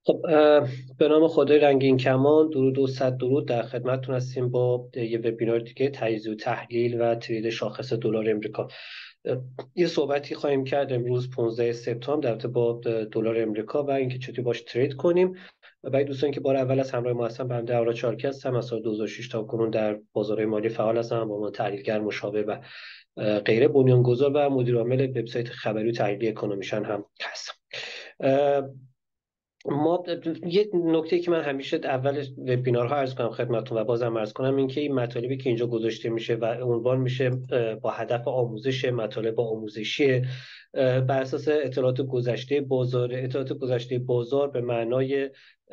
خب به نام خدای رنگین کمان، درود و صد درود. در خدمتتون هستیم با یه وبینار دیگه، تجزیه و تحلیل و ترید شاخص دلار امریکا. یه صحبتی خواهیم کرد امروز 15 سپتامبر در رابطه با دلار امریکا و اینکه چطوری باش ترید کنیم. و برای دوستانی که بار اول از همراه ما هستن، بنده آراد چارکی هستم. از سال 2006 تا کنون در بازارهای مالی فعال هستم، با عنوان تحلیلگر، مشاور و غیره، بنیانگذار و مدیر عامل وبسایت خبری و تحلیلی اکونومیشن هم هستم. ما یه نکته که من همیشه اول وبینارها عرض کنم خدمتتون و بازم عرض کنم، این که این مطالبی که اینجا گذاشته میشه و عنوان میشه با هدف آموزش، مطالب آموزشی بر اساس اطلاعات گذشته بازار به معنای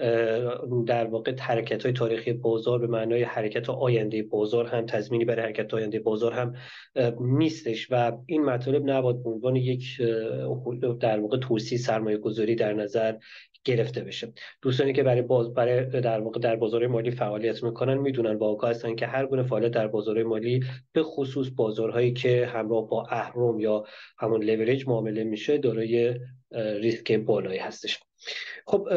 در واقع حرکت‌های تاریخی بازار، به معنای حرکت آینده بازار هم، تضمینی برای حرکت آینده بازار هم نیستش و این مطالب نباید به عنوان یک در واقع توصیه سرمایه گذاری در نظر گرفته بشه. دوستانی که برای در واقع در بازار مالی فعالیت میکنن میدونن و آگاه هستن که هر گونه فعالیت در بازار مالی، به خصوص بازارهایی که همراه با اهرم یا همون لورج معامله میشه، دارای ریسک بالایی هستش. خب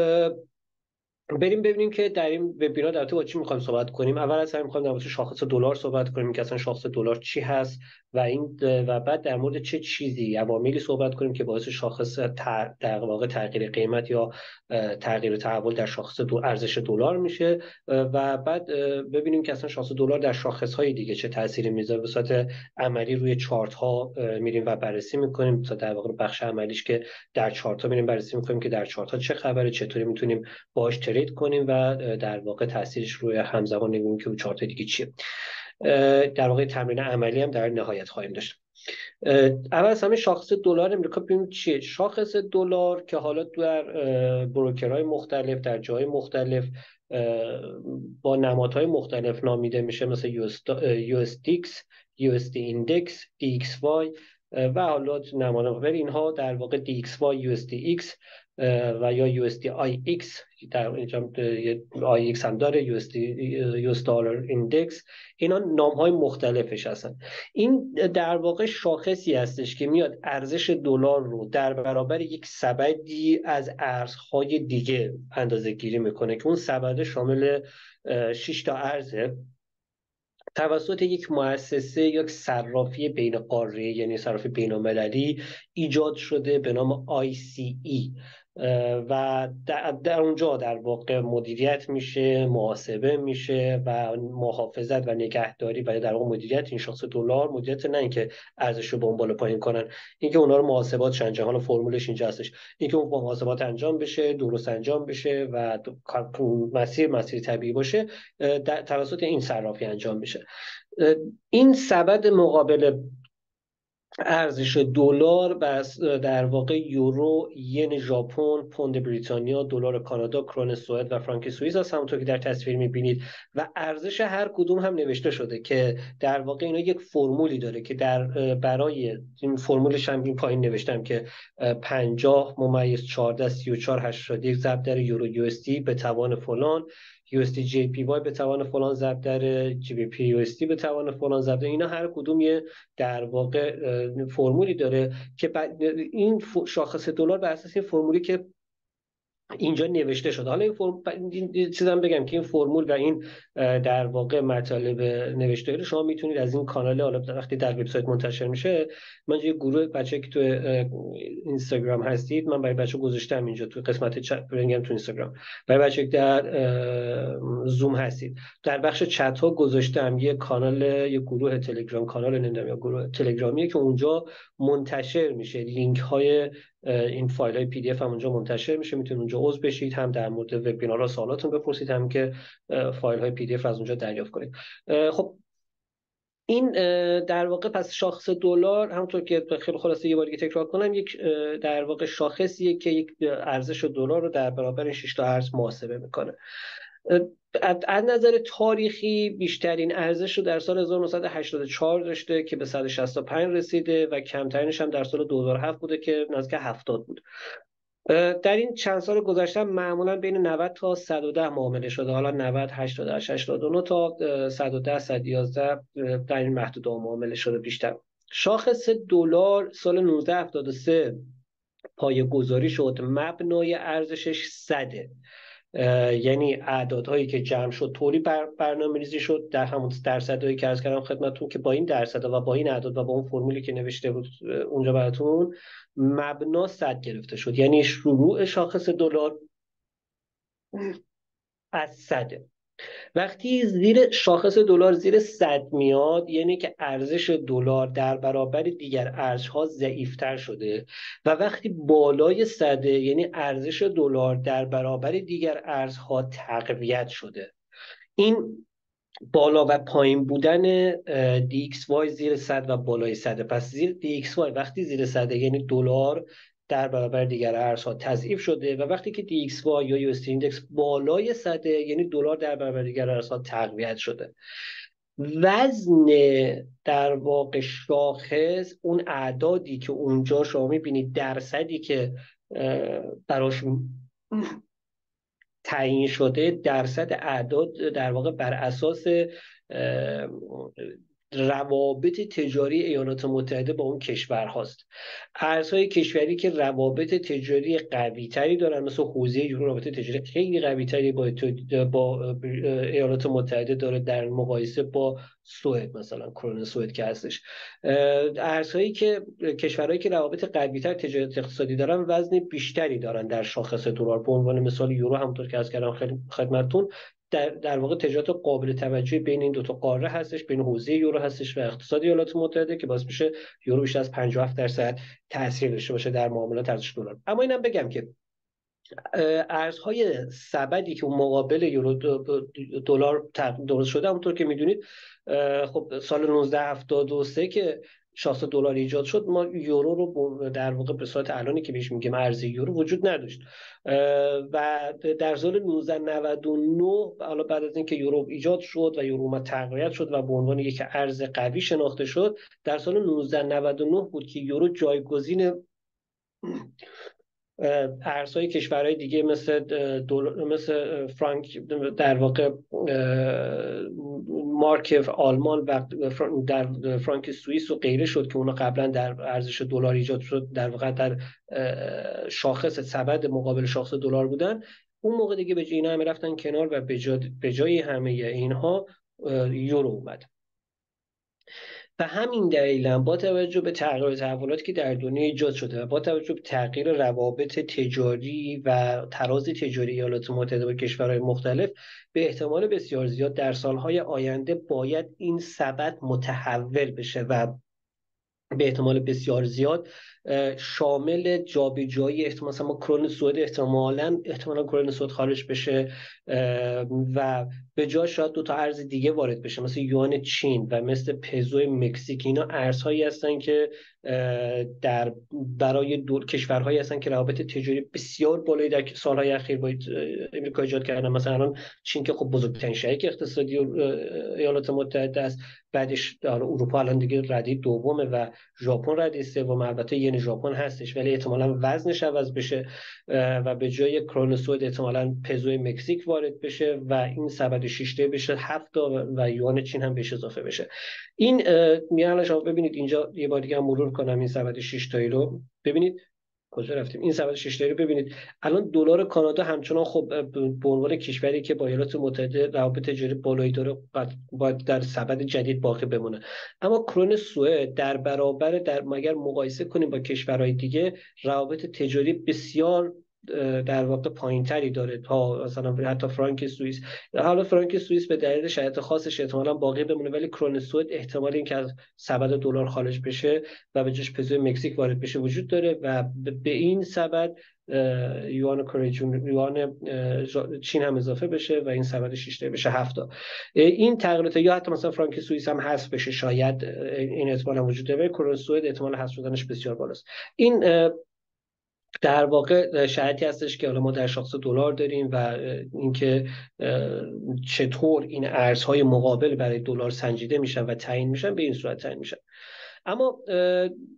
بریم ببینیم که در این وبینار در با چی میخوایم صحبت کنیم. اول از همه میخوایم در مورد شاخص دلار صحبت کنیم که اصلا شاخص دلار چی هست و بعد در مورد چه چیزی، عواملی صحبت کنیم که باعث شاخص در واقع تغییر قیمت یا تغییر تحول در شاخص ارزش دلار میشه و بعد ببینیم که اصلا شاخص دلار در شاخص های دیگه چه تأثیری میذاره. به صورت عملی روی چارت ها میریم و بررسی میکنیم، تا در واقع بخش عملیش که در چارت ها میریم بررسی میکنیم که در چارت ها چه خبره، چطوری میتونیم باهاش ترید کنیم و در واقع تاثیرش روی همزمان نمی‌بینیم که چارت دیگه چیه. در واقع تمرین عملی هم در نهایت خواهیم داشت. اول از همه شاخص دلار امریکا ببینیم چیه. شاخص دلار که حالا در بروکرهای مختلف در جای مختلف با نمادهای مختلف نامیده میشه، مثل USDX، USD Index، DXY و حالا نمادها، ولی اینها در واقع DXY، USDX و یا USDIX، در اینجا IX هم داره، US دلار ایندکس. اینا نام های مختلفش هستن. این در واقع شاخصی هستش که میاد ارزش دلار رو در برابر یک سبدی از ارزهای دیگه اندازه گیری میکنه که اون سبد شامل 6 تا ارزه، توسط یک مؤسسه یا صرافی بین قاره، یعنی صرافی بین المللی ایجاد شده به نام ICE و در اونجا در واقع مدیریت میشه، محاسبه میشه و محافظت و نگهداری و در واقع مدیریت این شاخص دلار، مدیریت نه اینکه ارزش رو به اون بالا پایین کنن، اینکه اونا رو محاسبات انجام، حالا فرمولش اینجا هستش، اینکه اون محاسبات انجام بشه، درست انجام بشه و مسیر طبیعی باشه، توسط این صرافی انجام میشه. این سبد مقابل ارزش دلار در واقع یورو، ین ژاپن، پوند بریتانیا، دلار کانادا، کرون سوئد و فرانک سوئیس هست، همونطور که در تصویر میبینید و ارزش هر کدوم هم نوشته شده که در واقع اینا یک فرمولی داره که برای این فرمولش هم این پایین نوشتم که 50-14-34-81 ضرب در یورو USD به توان فلان، USD JPY به توان فلان ضرب در GBP USD به توان فلان ضرب در، اینا هر کدوم یه در واقع فرمولی داره که این شاخص دلار بر اساس این فرمولی که اینجا نوشته شده. حالا این چیزم بگم که این فرمول و این در واقع مطالب نوشته رو شما میتونید از این کانال، حالا وقتی در وبسایت منتشر میشه، من یه گروه بچه که تو اینستاگرام هستید، من برای بچه گذاشتم اینجا تو قسمت چت، میگم تو اینستاگرام، برای بچه که در زوم هستید، در بخش چت ها گذاشتم یه کانال، یه گروه تلگرام، کانال نمیدونم یا گروه تلگرامیه که اونجا منتشر میشه لینک های این فایل های پی دی اف هم اونجا منتشر میشه، میتونید اونجا عضو بشید، هم در مورد وبینارها سوالاتون بپرسید، هم که فایل های پی دی اف از اونجا دریافت کنید. خب این در واقع پس شاخص دلار، همونطور که خیلی خلاصه یه بار دیگه تکرار کنم، یک در واقع شاخصیه که یک ارزش دلار رو در برابر این 6 تا ارز محاسبه میکنه. از نظر تاریخی بیشترین ارزش رو در سال 1984 داشته که به 165 رسیده و کمترینش هم در سال 2007 بوده که نزدیک 70 بود. در این چند سال گذشته معمولا بین 90 تا 110 معامله شده، حالا 90، 88، 89 تا 110، 111 در این محدوده معامله شده بیشتر. شاخص دلار سال 1973 پایه‌گذاری شد، مبنای ارزشش 100. یعنی اعدادهایی که جمع شد طوری برنامه‌ریزی شد در همون درصدهایی که عرض کردم خدمتتون که با این درصدها و با این اعداد و با اون فرمولی که نوشته بود اونجا براتون مبنا 100 گرفته شد. یعنی شروع شاخص دلار از 100. وقتی زیر شاخص دلار زیر 100 میاد یعنی که ارزش دلار در برابر دیگر ارزها ضعیفتر شده و وقتی بالای 100 یعنی ارزش دلار در برابر دیگر ارزها تقویت شده. این بالا و پایین بودن DXY زیر 100 و بالای 100. پس زیر DXY وقتی زیر 100 یعنی دلار در برابر دیگر ارزها تضعیف شده و وقتی که DXY یا USD ایندکس بالای 100 یعنی دلار در برابر دیگر ارزها تقویت شده. وزن در واقع شاخص اون اعدادی که اونجا شما میبینید درصدی که براش تعیین شده درصد اعداد در واقع بر اساس روابط تجاری ایالات متحده با اون کشور هاست. ارزهای کشوری که روابط تجاری قوی تری دارن مثل حوزه یورو روابط تجاری خیلی قوی تری با ایالات متحده داره در مقایسه با سوئد، مثلا کرون سوئد که هستش. ارزهایی که کشورهایی که روابط قوی تر تجارت اقتصادی دارن وزن بیشتری دارن در شاخص دلار. به عنوان مثال یورو همونطور که عرض کردم خدمتتون در واقع تجارت قابل توجهی بین این دو تا قاره هستش، بین حوزه یورو هستش و اقتصاد ایالات متحده که باعث میشه یورو بیشتر از 57% تاثیر داشته باشه در معاملات ارزش دلار. اما اینم بگم که ارزهای سبدی که مقابل یورو دلار درست شده همونطور که میدونید خب سال 1973 که شاخص دلار ایجاد شد ما یورو رو در واقع به صورت الانی که بهش میگیم ارز یورو وجود نداشت و در سال 1999 حالا بعد از اینکه یورو ایجاد شد و یورو اومد تقویت شد و به عنوان یک ارز قوی شناخته شد در سال 1999 بود که یورو جایگزین ارزهای کشورهای دیگه مثل فرانک در واقع مارک آلمان و در فرانک سوئیس و غیره شد که اونا قبلا در ارزش دلار ایجاد شد در واقع در شاخص سبد مقابل شاخص دلار بودن. اون موقع دیگه به جای اینا همه رفتن کنار و به جای همه اینها یورو اومد. و همین دلیل با توجه به تغییر تحولاتی که در دنیا ایجاد شده و با توجه به تغییر روابط تجاری و تراز تجاری ایالات متحده با کشورهای مختلف به احتمال بسیار زیاد در سالهای آینده باید این سبد متحول بشه و به احتمال بسیار زیاد شامل جابجایی احتمال مثلا کرون سوئد احتمالا کرون سوئد خارج بشه و به جای شاید دو تا ارز دیگه وارد بشه مثل یوان چین و مثل پزو مکزیک. اینا ارزهایی هستن که برای کشورهایی هستن که روابط تجاری بسیار بالایی در سالهای اخیر با امریکا ایجاد کردن. مثلا الان چین که خب بزرگترین شریک اقتصادی ایالات متحده است، بعدش اروپا الان دیگه رده دومه و ژاپن رده سوم. البته ین ژاپن هستش ولی احتمالاً وزنش عوض بشه و به جای کرون سوئد احتمالاً پزو مکزیک وارد بشه و این سبد 6 تایی بشه 7 تا و یوان چین هم بهش اضافه بشه. این میان شما ببینید اینجا یه بار دیگه هم مرور کنم این سبد 6 تایی رو ببینید کجا رفتیم. این سبد 6 تایی رو ببینید. الان دلار کانادا همچنان خب به عنوان کشوری که با ایالات متحده روابط تجاری بالایی داره باید در سبد جدید باقی بمونه. اما کرون سوئد در برابر مگر مقایسه کنیم با کشورهای دیگه روابط تجاری بسیار در واقع پایینتری داره تا مثلا حتی فرانک سوئیس. حالا فرانک سوئیس به دلیل شرایط خاصش احتمالاً باقی بمونه ولی کرون سوئد احتمال اینکه از سبد دلار خارج بشه و به جاش پزو مکزیک وارد بشه وجود داره و به این سبد یوان کره جمهوری یوان چین هم اضافه بشه و این سبد 6 تایی بشه 7 تا. این تغییرات یا حتی مثلا فرانک سوئیس هم حذف بشه شاید این احتمال هم وجود داره. کرون سوئد احتمال حذف شدنش بسیار بالاست. این در واقع شرایطی هستش که حالا ما در شاخص دلار داریم و اینکه چطور این ارزهای مقابل برای دلار سنجیده میشن و تعیین میشن به این صورت تعیین میشن. اما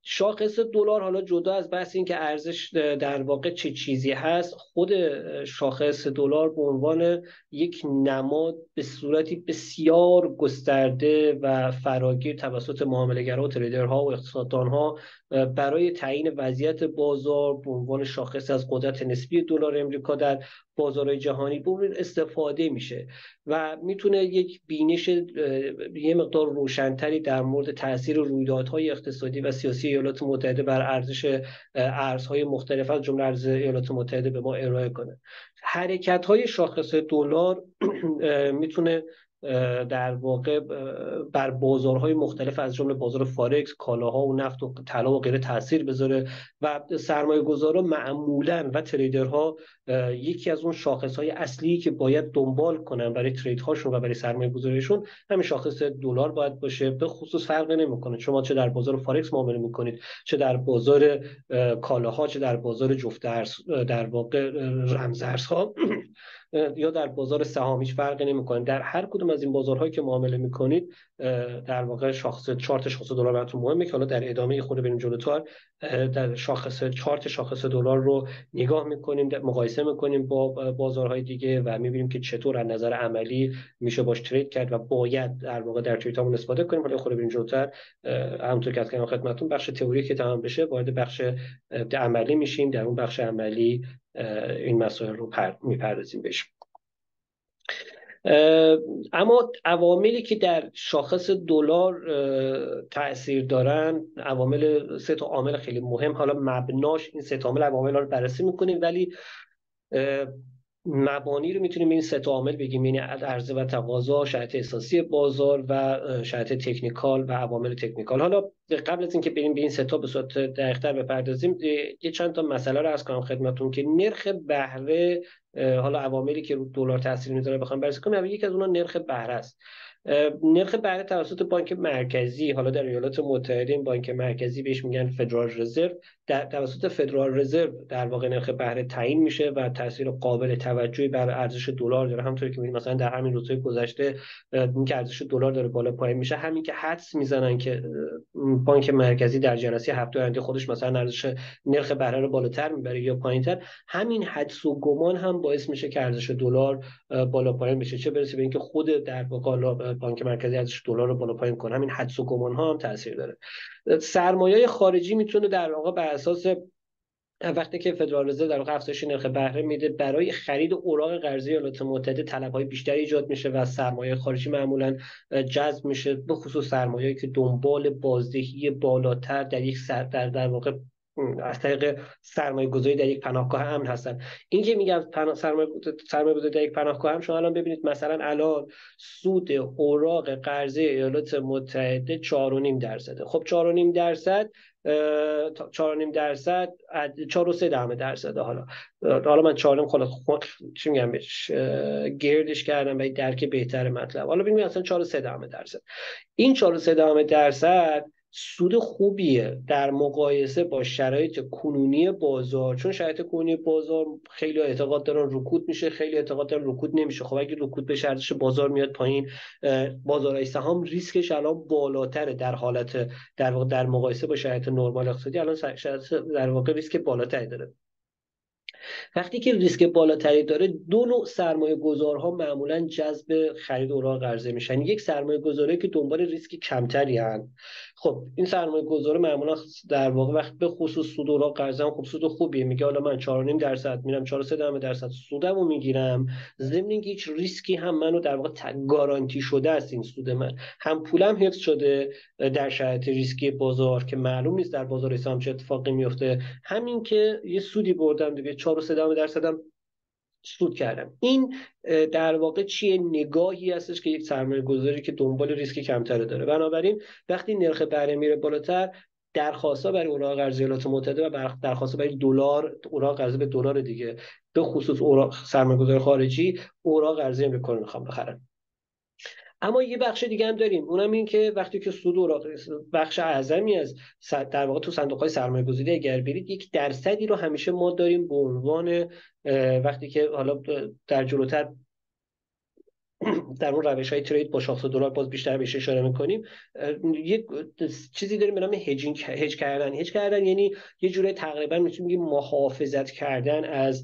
شاخص دلار حالا جدا از بحث این که ارزش در واقع چه چیزی هست، خود شاخص دلار به عنوان یک نماد به صورتی بسیار گسترده و فراگیر توسط معامله‌گرا و تریدرها و اقتصاددانها برای تعیین وضعیت بازار به عنوان شاخص از قدرت نسبی دلار امریکا در بازارهای جهانی به استفاده میشه و میتونه یک بینش یه مقدار روشنتری در مورد تاثیر رویدادهای اقتصادی و سیاسی ایالات متحده بر ارزش ارزهای مختلف از جمله ارز ایالات متحده به ما ارائه کنه. حرکت‌های شاخص دلار میتونه در واقع بر بازارهای مختلف از جمله بازار فارکس، کالاها و نفت و طلا و غیره تاثیر بذاره و سرمایه‌گذارا معمولاً و تریدرها یکی از اون شاخص‌های اصلی که باید دنبال کنن برای تریدهاشون و برای سرمایه‌گذاریشون همین شاخص دلار باید باشه. به خصوص فرق نمی‌کنه شما چه در بازار فارکس معامله می‌کنید، چه در بازار کالاها، چه در بازار جفت ارز در واقع رمزارزها یا در بازار سهام، هیچ فرقی نمی‌کنه. در هر کدوم از این بازارهایی که معامله می‌کنید در واقع چارت شاخص دلار براتون مهمه که حالا در ادامه خود بریم جلوتر در چارت شاخص دلار رو نگاه می‌کنیم، مقایسه می‌کنیم با بازارهای دیگه و می‌بینیم که چطور از نظر عملی میشه باش ترید کرد و باید در واقع در تریدامون استفاده کنیم. حالا خود بریم جلوتر همونطور که گفتم خدمتتون بخش تئوری که تمام بشه وارد بخش عملی میشیم. در اون بخش عملی این مسائل رو میپردازیم بهش. اما عواملی که در شاخص دلار تأثیر دارن، عوامل سه تا عامل خیلی مهم، حالا مبناش این سه تا عامل رو بررسی میکنیم ولی مبانی رو میتونیم این سه تا عامل بگیم، یعنی عرضه و تقاضا، شرایط اساسی بازار و شرایط تکنیکال و عوامل تکنیکال. حالا قبل از اینکه بریم به این سه تا به صورت دقیق‌تر بپردازیم یه چند تا مسئله رو عرض کنم خدمتتون که نرخ بهره، حالا عواملی که رو دلار تاثیر میذاره بخوام بررسی کنیم، یکی از اونها نرخ بهره است. نرخ بهره توسط بانک مرکزی، حالا در ایالات متحده این بانک مرکزی بهش میگن فدرال رزرو، توسط فدرال رزرو در واقع نرخ بهره تعیین میشه و تاثیر قابل توجهی بر ارزش دلار داره. همونطوری که می‌بینید مثلا در همین روزهای گذشته این که ارزش دلار داره بالا پایین میشه، همین که حدس میزنن که بانک مرکزی در جلسه هفته آینده خودش مثلا ارزش نرخ بهره رو بالاتر میبره یا پایینتر، همین حدس و گمان هم باعث میشه که ارزش دلار بالا پایین بشه، چه برسه به اینکه خود در واقع بانک مرکزی ارزش دلار رو بالا پایین کنه. همین حدس و گمان ها هم تاثیر داره. سرمایه خارجی میتونه در واقع بر اساس وقتی که فدرال رزرو در واقع افزایش نرخ بهره میده برای خرید اوراق قرضه ایالات متحده طلب‌های بیشتری ایجاد میشه و سرمایه خارجی معمولا جذب میشه، به خصوص سرمایه‌ای که دنبال بازدهی بالاتر در یک در واقع از طریق سرمایه گذاری در یک پناهگاه امن هستن. این که میگم سرمایه گذاری در یک پناهگاه امن، شما الان ببینید مثلا الان سود اوراق قرضه ایالات متحده 4.5%. خب 4.5%، 4.5%، 4.3%. حالا من 4.5 چی میگم بهش گردش کردم برای درک بهتر مطلب. حالا ببینید مثلا 4.3%، این 4.3% سود خوبیه در مقایسه با شرایط کنونی بازار، چون شرایط کنونی بازار خیلی اعتقاد دارن رکود میشه، خیلی اعتقاد دارن رکود نمیشه. خب اگه رکود بشه ارزش بازار میاد پایین، بازارهای سهام ریسکش الان بالاتره در حالت در واقع در مقایسه با شرایط نرمال اقتصادی الان شرایط در واقع ریسک بالاتری داره. وقتی که ریسک بالاتری داره، دو نوع سرمایه گذارها معمولا جذب خرید اوراق قرضه میشن. یک سرمایه گذاری که دنبال ریسک کمتری هن. خب این سرمایه گذار معمولا در واقع وقت به خصوص سود اوراق قرضه هم خب سود خوبیه، میگه حالا من 4.5% میرم 4.3% سودمو میگیرم، ضمن اینکه هیچ ریسکی هم منو در واقع گارانتی شده است این سود من، هم پولم حفظ شده در شرایط ریسکی بازار که معلوم نیست در بازار سهام چه اتفاقی میفته، همین که یه سودی بردم دیگه 4.3% هم سود کردم. این در واقع چیه؟ نگاهی هستش که یک سرمایه گذاری که دنبال ریسک کمتری داره. بنابراین وقتی نرخ بهره میره بالاتر، درخواست‌ها برای اوراق قرضه ایالات متحده و درخواست‌ها برای دلار، اوراق قرضه به دلار دیگه، به خصوص اوراق سرمایه‌گذار خارجی اوراق قرضه امریکا رو می‌خوام بخرن. اما یه بخش دیگه هم داریم، اونم این که وقتی که سود اوراق بخش اعظمی از در واقع تو صندوق‌های سرمایه‌گذاری اگر برید، یک درصدی رو همیشه ما داریم به عنوان وقتی که حالا در جلوتر در اون روش‌های ترید با شاخص دلار باز بیشتر بهش اشاره می‌کنیم. یک چیزی داریم به نام هج کردن یعنی یه جوری تقریبا میتونیم بگیم محافظت کردن از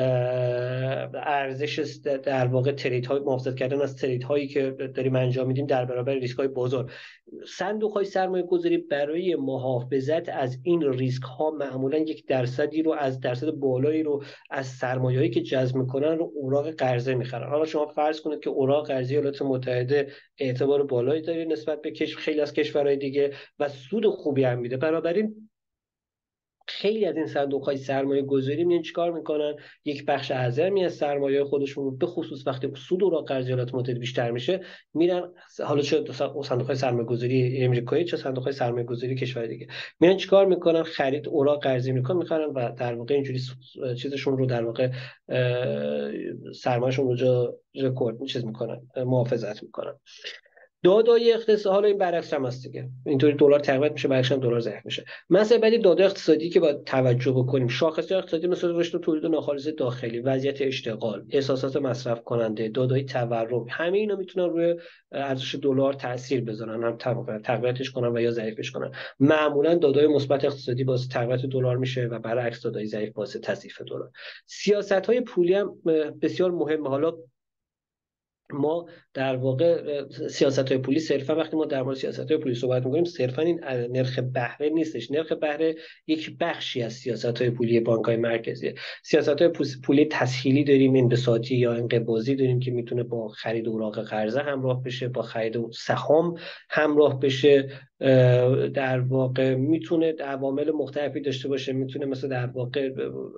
ارزش، در واقع ترید های، محافظت کردن از ترید هایی که داریم انجام میدیم در برابر ریسک های بازار. صندوق های سرمایه گذاری برای محافظت از این ریسک ها معمولا 1% رو، از درصد بالایی رو از سرمایه‌ای که جذب میکنن رو اوراق قرضه میخرن. حالا شما فرض کنید که اوراق قرضه ایالات متحده اعتبار بالایی داره نسبت به خیلی از کشورهای دیگه و سود خوبی هم میده. بنابراین خیلی از این صندوق‌های سرمایه‌گذاری میان چیکار میکنن؟ یک بخش اعظمی از سرمایه خودشون رو، به خصوص وقتی سود اوراق قرضه ایالات متحده بیشتر میشه، میرن، حالا چه صندوق‌های سرمایه‌گذاری آمریکایی چه صندوق‌های سرمایه‌گذاری کشور دیگه، میان چیکار میکنن؟ خرید اوراق قرضه میخرن و در واقع اینجوری چیزشون رو، در واقع سرمایه‌شون رو رکورد چیز میکنن، محافظت میکنن. دادای اقتصادی، حالا این برعکس هم هست دیگه، اینطوری دلار تقویت میشه، برعکس هم دلار ضعیف میشه. مثلا بعدی داده اقتصادی که باید توجه بکنیم، شاخص اقتصادی مثل رشد تولید ناخالص داخلی، وضعیت اشتغال، احساسات مصرف کننده، دادای تورم، همه اینا میتونن روی ارزش دلار تاثیر بذارن، هم تقویتش کنن و یا ضعیفش کنن. معمولا دادای مثبت اقتصادی باعث تقویت دلار میشه و برعکس دادای ضعیف باعث تضعیف دلار. سیاست‌های پولی هم بسیار مهمه. حالا ما در واقع سیاست‌های پولی صرفا، وقتی ما در مورد سیاست‌های پولی صحبت می‌کنیم، صرفا این نرخ بهره نیستش. نرخ بهره یک بخشی از سیاست‌های پولی بانک‌های مرکزی. سیاست‌های پولی تسهیلی داریم، انبساطی یا انقباضی داریم که میتونه با خرید اوراق قرضه همراه بشه، با خرید سهام همراه بشه. در واقع میتونه عوامل مختلفی داشته باشه، میتونه مثلا در واقع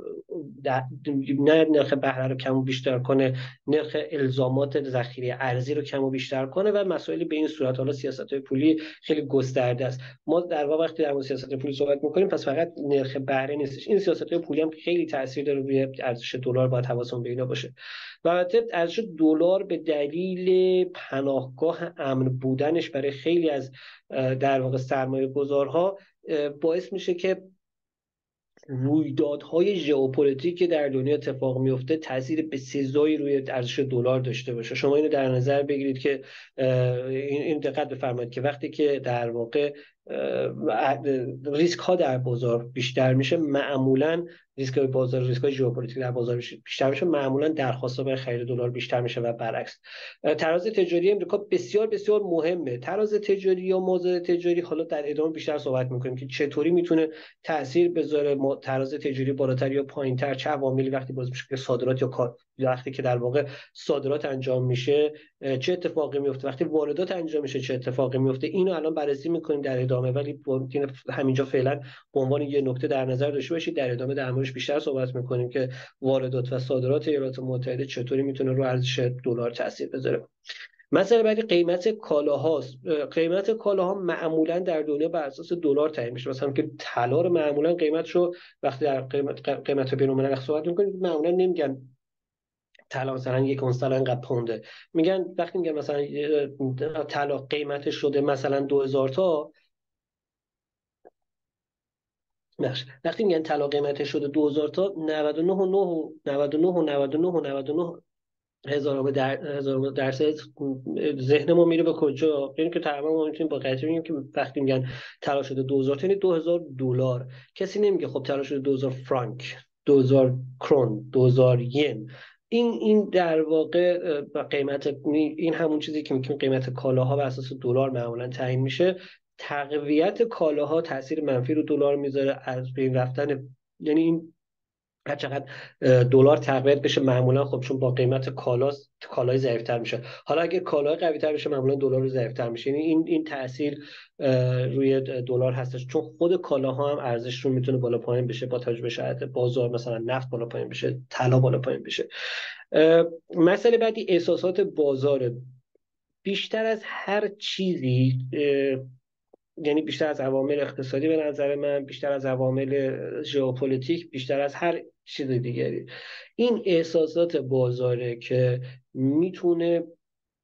نه نرخ بهره رو کم و بیشتر کنه، نرخ الزامات ذخیره ارزی رو کم و بیشتر کنه و مسائلی به این صورت. حالا سیاست‌های پولی خیلی گسترده است. ما در واقع وقتی در مورد سیاست پولی صحبت می‌کنیم، پس فقط نرخ بهره نیستش، این سیاست‌های پولی هم خیلی تاثیر داره روی ارزش دلار، باید حواسمون به اینا باشه. و البته ارزش دلار به دلیل پناهگاه امن بودنش برای خیلی از در واقع سرمایه‌گذارها باعث میشه که رویدادهای ژئوپلیتیک که در دنیا اتفاق میفته تاثیر بسزایی روی ارزش دلار داشته باشه. شما اینو در نظر بگیرید که این دقت بفرمایید که وقتی که در واقع ریسک ها در بازار بیشتر میشه، معمولا ریسک بازار، ریسک های ژئوپلیتیک در بازار بیشتر میشه، معمولا درخواست برای خرید دلار بیشتر میشه و برعکس. تراز تجاری امریکا بسیار بسیار مهمه. تراز تجاری یا موضوع تجاری، حالا در ادامه بیشتر صحبت میکنیم که چطوری میتونه تاثیر بذاره تراز تجاری بالاتر یا پایینتر، چه عواملی وقتی باز میشه که صادرات یا وقتی که در واقع صادرات انجام میشه چه اتفاقی میفته، وقتی واردات انجام میشه چه اتفاقی میفته. اینو الان بررسی میکنیم در ادامه، ولی همینجا فعلا به عنوان یه نکته در نظر داشته باشید. در ادامه در موردش بیشتر صحبت میکنیم که واردات و صادرات ایالات متحده چطوری میتونه رو ارزش دلار تاثیر بذاره. مثلا بعدی قیمت کالاهاست. قیمت کالاها معمولا در دنیا بر اساس دلار تعیین میشه. مثلا که طلا رو معمولا قیمتشو وقتی در قیمت بین‌الملل صحبت میکنید، معمولا نمیگن طلا مثلا یک اونس طلا اینقدر پونده، میگن وقتی میگن مثلا طلا قیمتش شده مثلا 2000 تا، وقتی میگن طلا قیمتش شده 2000 تا، 99 و 9 و 99 و 99 و 99 هزار درصد ذهن ما میره به کجا؟ یعنی که تقریبا ما میتونیم با قطعی بگیم که وقتی میگن طلا شده 2000 تا، یعنی 2000 دلار. کسی نمیگه خب طلا شده 2000 فرانک، 2000 کرون، 2000 ین. این در واقع قیمت، این همون چیزی که میگیم قیمت کالاها بر اساس دلار معمولا تعیین میشه. تقویت کالاها تاثیر منفی رو دلار میذاره، از بین رفتن، یعنی این هر چقدر دلار تقویت بشه معمولا خب چون با قیمت کالای ضعیف‌تر میشه. حالا اگه کالای قوی‌تر بشه معمولا دلار ضعیف‌تر میشه. یعنی این تاثیر روی دلار هستش، چون خود کالاها هم ارزششون میتونه بالا پایین بشه با توجه به شرایط بازار، مثلا نفت بالا پایین بشه، طلا بالا پایین بشه. مسئله بعدی احساسات بازاره. بیشتر از هر چیزی، یعنی بیشتر از عوامل اقتصادی به نظر من، بیشتر از عوامل ژئوپلیتیک، بیشتر از هر چیز دیگری، این احساسات بازاره که میتونه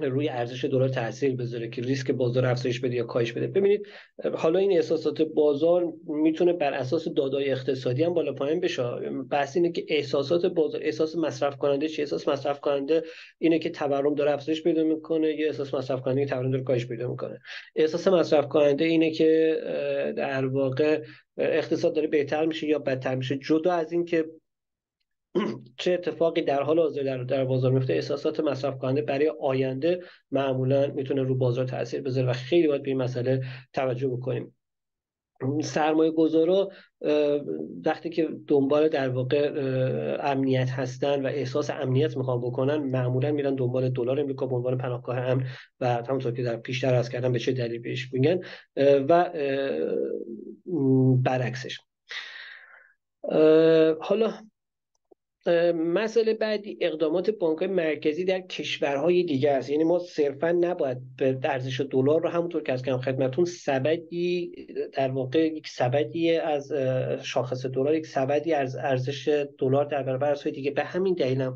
روی ارزش دلار تاثیر بذاره که ریسک بازار افزایش بده یا کاهش بده. ببینید حالا این احساسات بازار میتونه بر اساس دادای اقتصادی هم بالا پایین بشه. بحث اینه که احساسات بازار، احساس مصرف کننده چی؟ احساس مصرف کننده اینه که تورم داره افزایش پیدا میکنه، یا احساس مصرف کننده که تورم داره کاهش پیدا میکنه؟ احساس مصرف کننده اینه که در واقع اقتصاد داره بهتر میشه یا بدتر میشه. جدا از این که چه اتفاقی در حال حاضر در بازار میفته، احساسات مصرف کننده برای آینده معمولا میتونه رو بازار تاثیر بذاره و خیلی باید به این مسئله توجه بکنیم. سرمایه گذارا وقتی که دنبال در واقع امنیت هستن و احساس امنیت میخوان بکنن، معمولا میرن دنبال دلار امریکا به عنوان پناهگاه امن و همونطور که در پیشتر عرض کردم به چه دلیل بهش میگن و برعکسش. حالا مسئله بعدی اقدامات بانک‌های مرکزی در کشورهای دیگه است. یعنی ما صرفا نباید به ارزش دلار رو همونطور که از کردم خدمتتون سبدی، در واقع یک سبدی از شاخص دلار، یک سبدی از ارزش دلار در برابر ارزهای دیگه. به همین دلیلم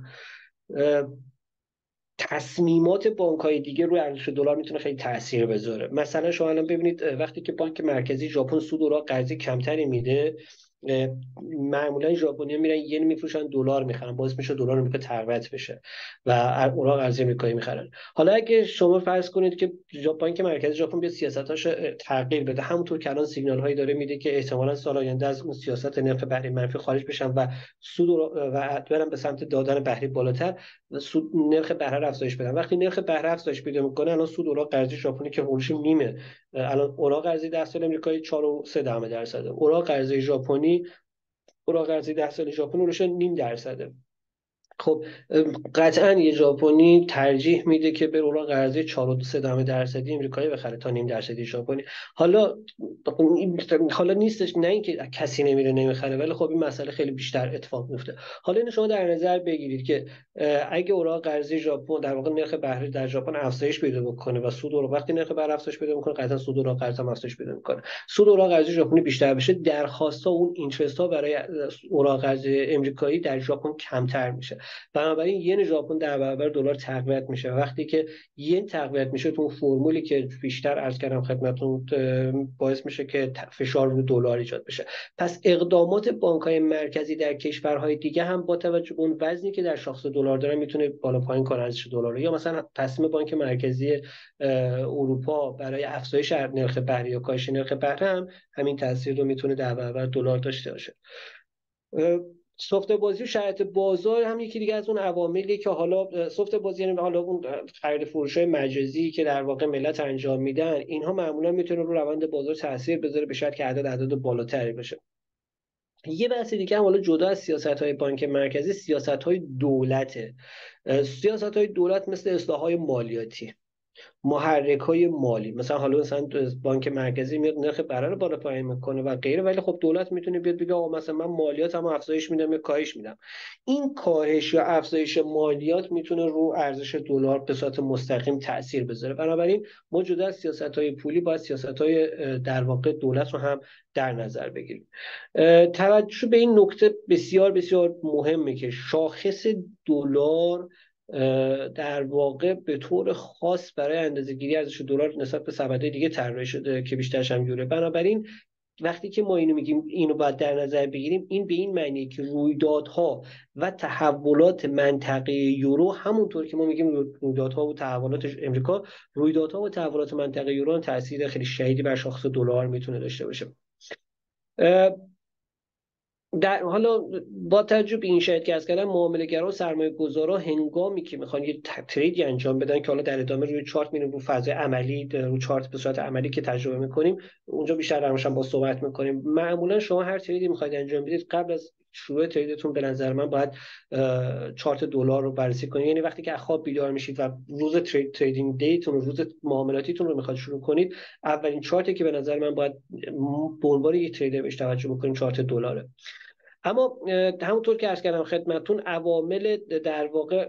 تصمیمات بانک‌های دیگه روی ارزش دلار میتونه خیلی تاثیر بذاره. مثلا شما الان ببینید وقتی که بانک مرکزی ژاپن سود اوراق قرضی کمتری میده، معمولا ژاپنی‌ها میرن ین میفروشن دلار میخرن، باعث میشه دلار آمریکا تقویت بشه و اوراق ارزی آمریکایی میخرن. حالا اگه شما فرض کنید که بانک مرکزی ژاپن بیاد سیاستاش تغییر بده، همونطور که الان سیگنال هایی داره میده که احتمالاً سال آینده از اون سیاست نرخ بهره منفی خارج بشن و سود و برن به سمت دادن بهره بالاتر و سود نرخ بهره افزایش بدن. وقتی نرخ بهره افزایش پیدا میکنه، الان سود اوراق قرضی ژاپنی که هولش میمه، الان اوراق قرضی 10 سال آمریکایی 4.3%، اوراق قرضی ژاپنی، اوراق قرضی 10 سال ژاپن روش 0.5%. خب قطعا یه ژاپنی ترجیح میده که به اوراق قرضی 4.3% آمریکایی بخره تا 0.5% ژاپنی. حالا نیستش نه اینکه کسی نمیره نمیخره، ولی خب این مسئله خیلی بیشتر اتفاق میفته. حالا اینو شما در نظر بگیرید که اگه اوراق قرضی ژاپن در واقع نرخ بهره در ژاپن افزایش پیدا بکنه و سود اوراق، وقتی نرخ بهره افزایش پیدا میکنه، قطعا سود اوراق قرض هم افزایش پیدا میکنه. سود اوراق قرضی ژاپنی بیشتر بشه، درخواست ها، اون اینترست ها برای اوراق قرضی آمریکایی در ژاپن کمتر میشه. بنابراین ین ژاپن در برابر دلار تقویت میشه. وقتی که ین تقویت میشه، تو فرمولی که بیشتر عرض کردم خدمتتون، باعث میشه که فشار رو دلار ایجاد بشه. پس اقدامات بانک‌های مرکزی در کشورهای دیگه هم با توجه به اون وزنی که در شاخص دلار داره میتونه بالا پایین کنه ارزش دلار. یا مثلا تصمیم بانک مرکزی اروپا برای افزایش نرخ بهره یا کاهش نرخ بهره هم همین تاثیر رو میتونه در برابر دلار داشته باشه. سفت بازی و شرایط بازار هم یکی دیگه از اون عواملی که حالا سفت بازی، یعنی حالا اون خرید فروش‌های مجازی که در واقع ملت انجام میدن، اینها معمولا میتونه رو روند بازار تاثیر بذاره به شرطی که اعداد بالاتری بشه. یه بحث دیگه هم حالا جدا از سیاست‌های بانک مرکزی، سیاست‌های دولته. سیاست‌های دولت مثل اصلاح‌های مالیاتی، محرک‌های مالی، مثلا بانک مرکزی میاد نرخ بهره رو بالا پایین میکنه و غیره، ولی خب دولت میتونه بیاد بگه آقا مثلا من مالیاتمو افزایش میدم یا کاهش میدم. این کاهش یا افزایش مالیات میتونه رو ارزش دلار به صورت مستقیم تاثیر بذاره. بنابراین ما جدا از سیاست‌های پولی باید سیاست‌های در واقع دولت رو هم در نظر بگیریم. توجه به این نکته بسیار بسیار مهمه که شاخص دلار در واقع به طور خاص برای اندازه‌گیری ارزش دلار نسبت به سبدهای دیگه طراحی شده که بیشترش هم یوره. بنابراین وقتی که ما اینو میگیم اینو باید در نظر بگیریم، این به این معنیه که رویدادها و تحولات منطقه یورو، همونطور که ما میگیم رویدادها و تحولات امریکا، رویدادها و تحولات منطقه یورو هم تاثیر خیلی شدیدی بر شاخص دلار میتونه داشته باشه. حالا با توجه به این شاید که از کردن معامله‌گرا و سرمایه‌گذارا هنگامی که میخوان یه تریدی انجام بدن که حالا در ادامه روی چارت میریم، رو فضای عملی، رو چارت به صورت عملی که تجربه میکنیم اونجا بیشتر درموش با صحبت میکنیم. معمولا شما هر تریدی میخواید انجام بدید، قبل از شروع تریدتون به نظر من باید چارت دلار رو بررسی کنید. یعنی وقتی که از خواب بیدار میشید و روز تریدینگ دیتون، روز معاملاتیتون رو میخواید شروع کنید، اولین چارتی که به نظر من باید به عنوان یک تریدر بهش توجه بکنید چارت دلاره. اما همونطور که عرض کردم خدمتتون، عوامل در واقع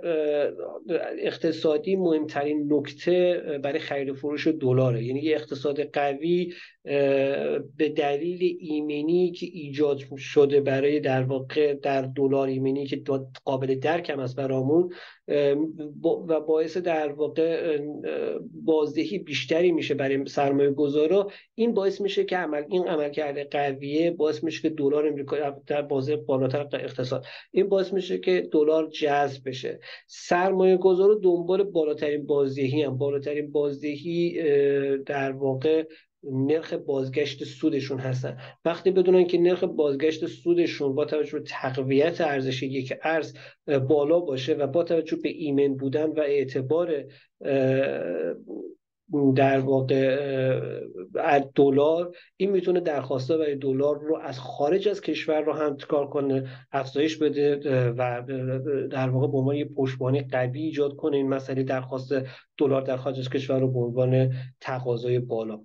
اقتصادی مهمترین نکته برای خرید و فروش دلاره. یعنی یه اقتصاد قوی به دلیل ایمنی که ایجاد شده برای در واقع در دلار، ایمنی که قابل درک هم است برامون و باعث در واقع بازدهی بیشتری میشه برای سرمایه گذارا، این باعث میشه که این عملکرد قویه باعث میشه که دلار امریکا در بازه بالاتر اقتصاد، این باعث میشه که دلار جذب بشه. سرمایه گذارا دنبال بالاترین بازدهی هم، بالاترین بازدهی در واقع نرخ بازگشت سودشون هستن. وقتی بدونن که نرخ بازگشت سودشون با توجه به تقویت ارزش یک ارز بالا باشه و با توجه به ایمن بودن و اعتبار در واقع دلار، این میتونه درخواست‌ها برای دلار رو از خارج از کشور رو هم کار کنه، افزایش بده و در واقع به عنوان یه پشتوانه قوی ایجاد کنه این مسئله درخواست دلار در خارج از کشور رو به عنوان تقاضای بالا.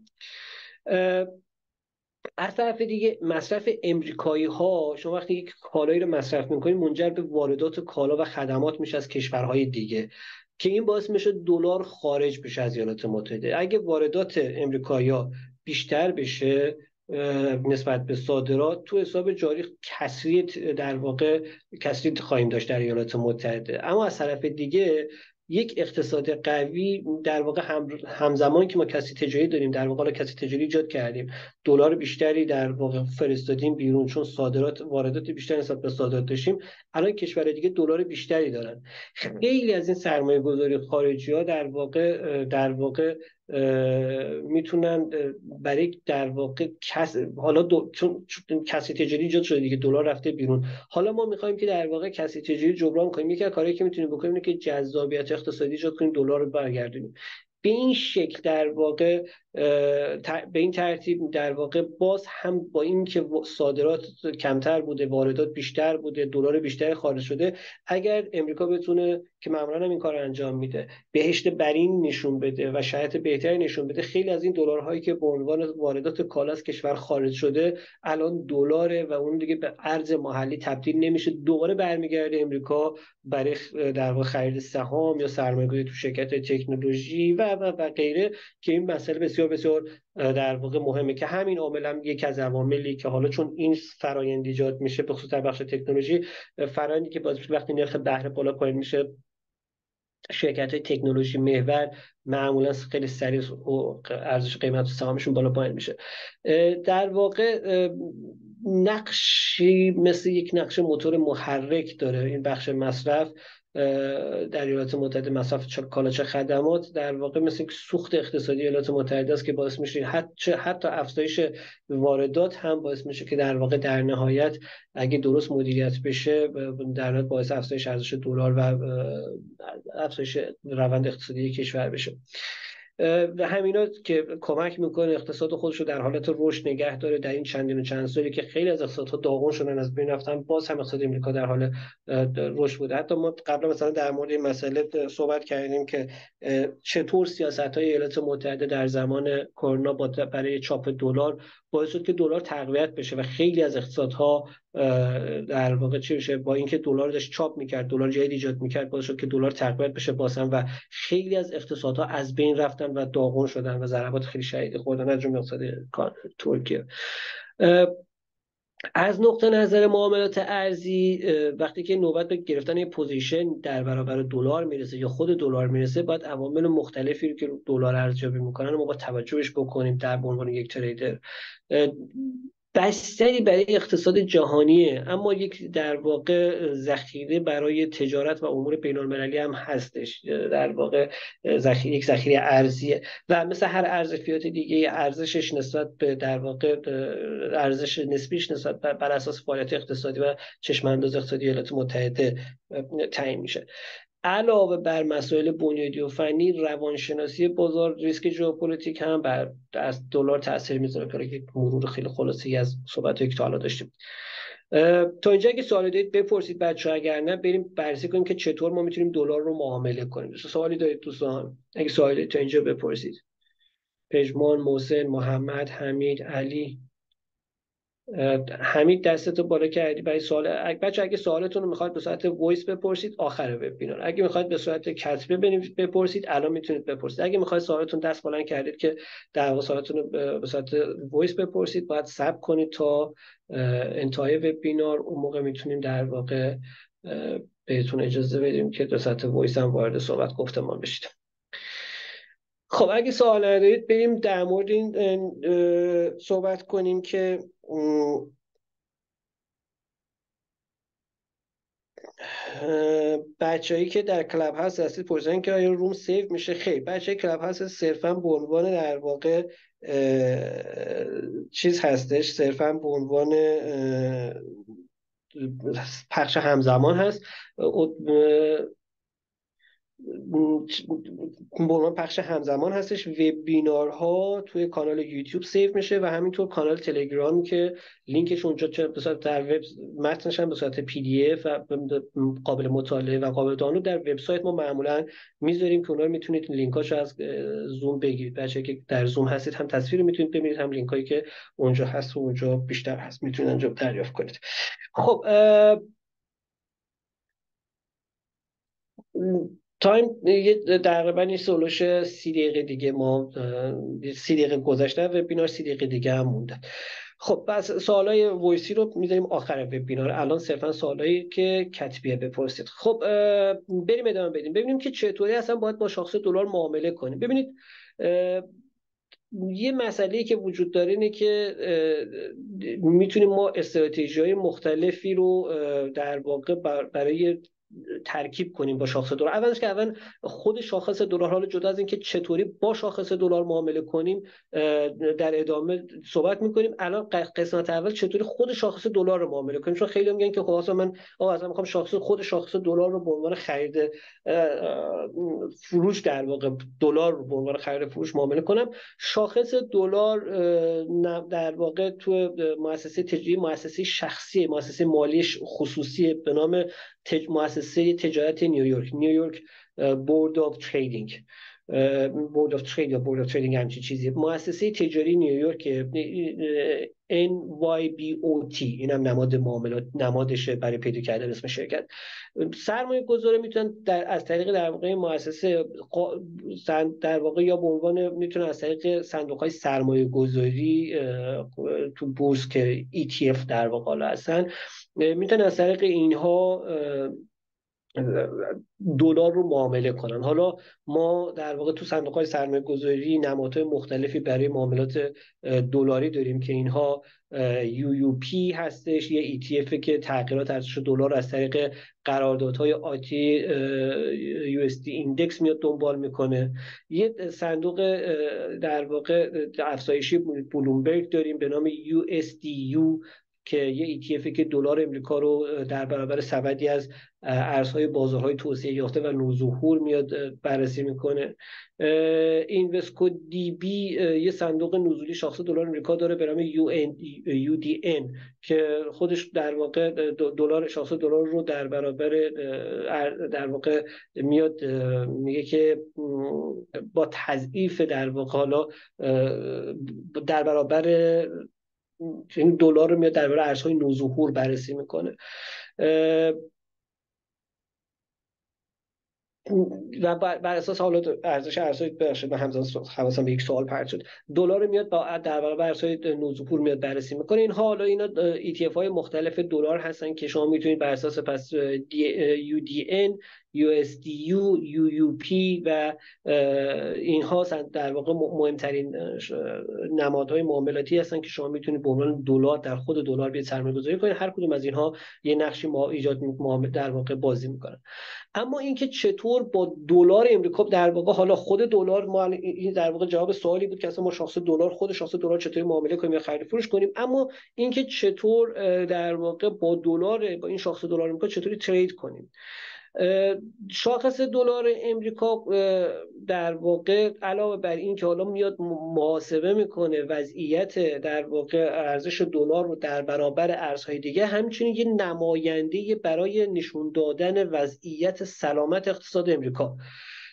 از طرف دیگه مصرف امریکایی ها، شما وقتی یک کالایی رو مصرف میکنید منجر به واردات کالا و خدمات میشه از کشورهای دیگه که این باعث میشه دلار خارج بشه از ایالات متحده. اگه واردات امریکایی‌ها بیشتر بشه نسبت به صادرات، تو حساب جاری کسری در واقع کسری خواهیم داشت در ایالات متحده. اما از طرف دیگه یک اقتصاد قوی در واقع همزمان که ما کسری تجاری داریم، در واقع کسری تجاری ایجاد کردیم، دلار بیشتری در واقع فرستادیم بیرون، چون واردات بیشتری نسبت به صادرات داشتیم، الان کشورهای دیگه دلار بیشتری دارن. خیلی از این سرمایه گذاری خارجی ها در واقع میتونن برای در واقع حالا چون کسری تجاری ایجاد شده دیگه، دلار رفته بیرون، حالا ما میخوایم که در واقع کسری تجاری جبران کنیم. یکی از کارهایی که میتونیم بکنیم اینه که جذابیت اقتصادی ایجاد کنیم، دلار رو برگردونیم. به این شکل در واقع به این ترتیب در واقع باز هم با این که صادرات کمتر بوده، واردات بیشتر بوده، دلار بیشتر خارج شده، اگر امریکا بتونه، که معمولا هم این کار انجام میده، بهشت برین نشون بده و شرایط بهتری نشون بده، خیلی از این دلارهایی که به عنوان واردات کالا از کشور خارج شده الان دلاره و اون دیگه به ارز محلی تبدیل نمیشه، دوباره برمیگرده امریکا برای در واقع خرید سهام یا سرمایه‌گذاری تو شرکت تکنولوژی و غیره، که این مسئله بسیار بسیار در واقع مهمه که همین عامل هم یک از عواملی که حالا چون این فرآیند ایجاد میشه، به خصوص در بخش تکنولوژی، فرآیندی که وقتی نرخ بهره بالا پایین میشه، شرکت های تکنولوژی محور معمولا خیلی سریع ارزش قیمت سهامشون بالا پایین میشه. در واقع نقشی مثل یک نقش موتور محرک داره این بخش مصرف در ایالات متحده، مصرف کالا چه خدمات، در واقع مثل یک سوخت اقتصادی ایالات متحده است که باعث میشه حتی افزایش واردات هم باعث میشه که در واقع در نهایت اگه درست مدیریت بشه در نهایت باعث افزایش ارزش دلار و افزایش روند اقتصادی کشور بشه. و همینا که کمک میکنه اقتصاد خودش رو در حالت رشد نگه داره. در این چندین و چند سالی که خیلی از اقتصادها داغون شدن، از بین رفتن، باز هم اقتصاد امریکا در حال رشد بوده. حتی ما قبلا مثلا در مورد این مسئله صحبت کردیم که چطور سیاست‌های ایالات متحده در زمان کرونا برای چاپ دلار باعث شد که دلار تقویت بشه و خیلی از اقتصادها در واقع چی بشه، با اینکه دلار داشت چاپ میکرد، دلار جدید ایجاد میکرد، باعث شد که دلار تقویت بشه بازم و خیلی از اقتصادها از بین رفتن و داغون شدن و ضربات خیلی شدیدی خوردن، از جمله اقتصاد ترکیه. از نقطه نظر معاملات ارزی، وقتی که نوبت به گرفتن یه پوزیشن در برابر دلار میرسه یا خود دلار میرسه، باید عوامل مختلفی که دلار ارزیابی میکنن ما با توجهش بکنیم در عنوان یک تریدر. بستری برای اقتصاد جهانیه، اما یک در واقع ذخیره برای تجارت و امور بین المللی هم هستش، در واقع یک ذخیره ارزیه و مثل هر ارز فیات دیگه ارزشش نسبت به در واقع ارزش نسبیش نسبت بر اساس فعالیت اقتصادی و چشمانداز اقتصادی ایالات متحده تعیین میشه. علاوه بر مسائل بنیادی و فنی، روانشناسی بازار، ریسک ژئوپلیتیک هم بر از دلار تاثیر میذاره که مرور خیلی خلاصه‌ای از صحبتایی که تا حالا داشتیم. تا اینجا اگه سوالی دارید بپرسید بچه‌ها، اگر نه بریم بررسی کنیم که چطور ما میتونیم دلار رو معامله کنیم. سوالی دارید دوستان؟ اگه سوالی دارید تا اینجا بپرسید. پژمان، محسن، محمد، حمید، علی، حمید دستتو بالا کردی برای سوال. بچه اگه سوالتون رو میخواید به صورت وایس بپرسید آخر وبینار، اگه میخواید به صورت کتبی بپرسید الان میتونید بپرسید. اگه میخواید سوالتون دست بالا کردید که در واقع سوالتون رو به صورت وایس بپرسید باید صبر کنید تا انتهای وبینار، اون موقع میتونیم در واقع بهتون اجازه بدیم که به صورت وایس هم وارد صحبت گفتمان بشید. خب اگه سوال ندارید بریم در مورد این صحبت کنیم که بچه‌ای که در کلاب هاوس هستید پرسیدن که آیا روم سیو میشه. خیر، بچه‌ای کلاب هاوس صرفا به عنوان در واقع چیز هستش، صرفا به عنوان پخش همزمان هست. برنامه پخش همزمان هستش. وبینارها توی کانال یوتیوب سیو میشه و همینطور کانال تلگرام که لینکش اونجا به صورت در وب متنش هم به صورت پی دی اف و قابل مطالعه و قابل دانلود در وبسایت ما معمولا میذاریم که اونها رو میتونید لینکاشو از زوم بگیرید. بچه‌ای که در زوم هستید هم تصویر میتونید ببینید، هم لینکایی که اونجا هست و اونجا بیشتر هست میتونید اونجا دریافت کنید. خب تایم تقریبا این سولوش 30 دقیقه دیگه، ما 30 دقیقه گذشته وبینار، 30 دقیقه دیگه هم مونده. خب پس سوالای وایسی رو میذاریم آخر وبینار، الان صرفا سوالایی که کتبیه بپرسید. خب بریم ادامه بدیم ببینیم که چطوری اصلا باید با شاخص دلار معامله کنیم. ببینید یه مسئله‌ای که وجود داره اینه که میتونیم ما استراتژی‌های مختلفی رو در واقع برای ترکیب کنیم با شاخص دلار. اولش که اول خود شاخص دلار، حالا جدا از اینکه چطوری با شاخص دلار معامله کنیم در ادامه صحبت میکنیم، الان قسمت اول چطوری خود شاخص دلار رو معامله کنیم. چون خیلی میگن که خب اصلا من اصلا میخوام خود شاخص دلار رو به عنوان خرید فروش در واقع دلار رو به عنوان خرید فروش معامله کنم. شاخص دلار در واقع تو مؤسسه تجاری، مؤسسه شخصی، مؤسسه مالی خصوصی به نام مؤسسه تجارت نیویورک بورد آف تریدینگ، بورد آف ترید یا بورد آف تریدینگ همچین چیزی، مؤسسه تجاری نیویورک NYBOT، اینم نماد معاملات، نمادشه برای پیدا کردن اسم شرکت. سرمایه گذاره میتونن از طریق در واقع مؤسسه در واقع یا به عنوان میتونن از طریق صندوق های سرمایه گذاری تو بورس که ETF در واقع هستن، میتونن از طریق اینها دلار رو معامله کنن. حالا ما در واقع تو صندوق‌های سرمایه‌گذاری نمادهای مختلفی برای معاملات دلاری داریم که اینها UUP هستش، یه ETF که تغییرات ارزش دلار از طریق قراردادهای آتی USD ایندکس میاد دنبال میکنه. یه صندوق در واقع افزایشی بلومبرگ داریم به نام USDU که یه ETF که دلار امریکا رو در برابر سبدی از ارزهای بازارهای توسعه یافته و نوظهور میاد بررسی میکنه. اینوستکو دی بی یه صندوق نزولی شاخص دلار امریکا داره به نام UDN که خودش در واقع دلار، شاخص دلار رو در برابر در واقع میاد میگه که با تضعیف در واقع حالا در برابر این دلار رو میاد در برابر ارزهای نوظهور بررسی میکنه. و بر اساس حالات ارزش ارزهای بخشید من همزمان حواسم به یک سوال پرت شد، دلار میاد با در برابر ارزهای نوظهور میاد بررسی میکنه. اینها حالا اینا ETF های مختلف دلار هستن که شما میتونید بر اساس پس UDN، USDU، UUP و اینها در واقع مهمترین نمادهای معاملاتی هستن که شما میتونید به عنوان دلار در خود دلار بیاید سرمایه‌گذاری کنید. هر کدوم از اینها یه نقشی ایجاد در واقع بازی میکنن. اما اینکه چطور با دلار امریکا در واقع حالا خود دلار، این در واقع جواب سوالی بود که اصلا ما شاخص دلار، خود شاخص دلار چطوری معامله کنیم یا خرید فروش کنیم، اما اینکه چطور در واقع با دلار، با این شاخص دلار امریکا چطوری ترید کنیم. شاخص دلار امریکا در واقع علاوه بر این که حالا میاد محاسبه میکنه وضعیت در واقع ارزش دلار رو در برابر ارزهای دیگه، همچنین یه نماینده برای نشون دادن وضعیت سلامت اقتصاد امریکا.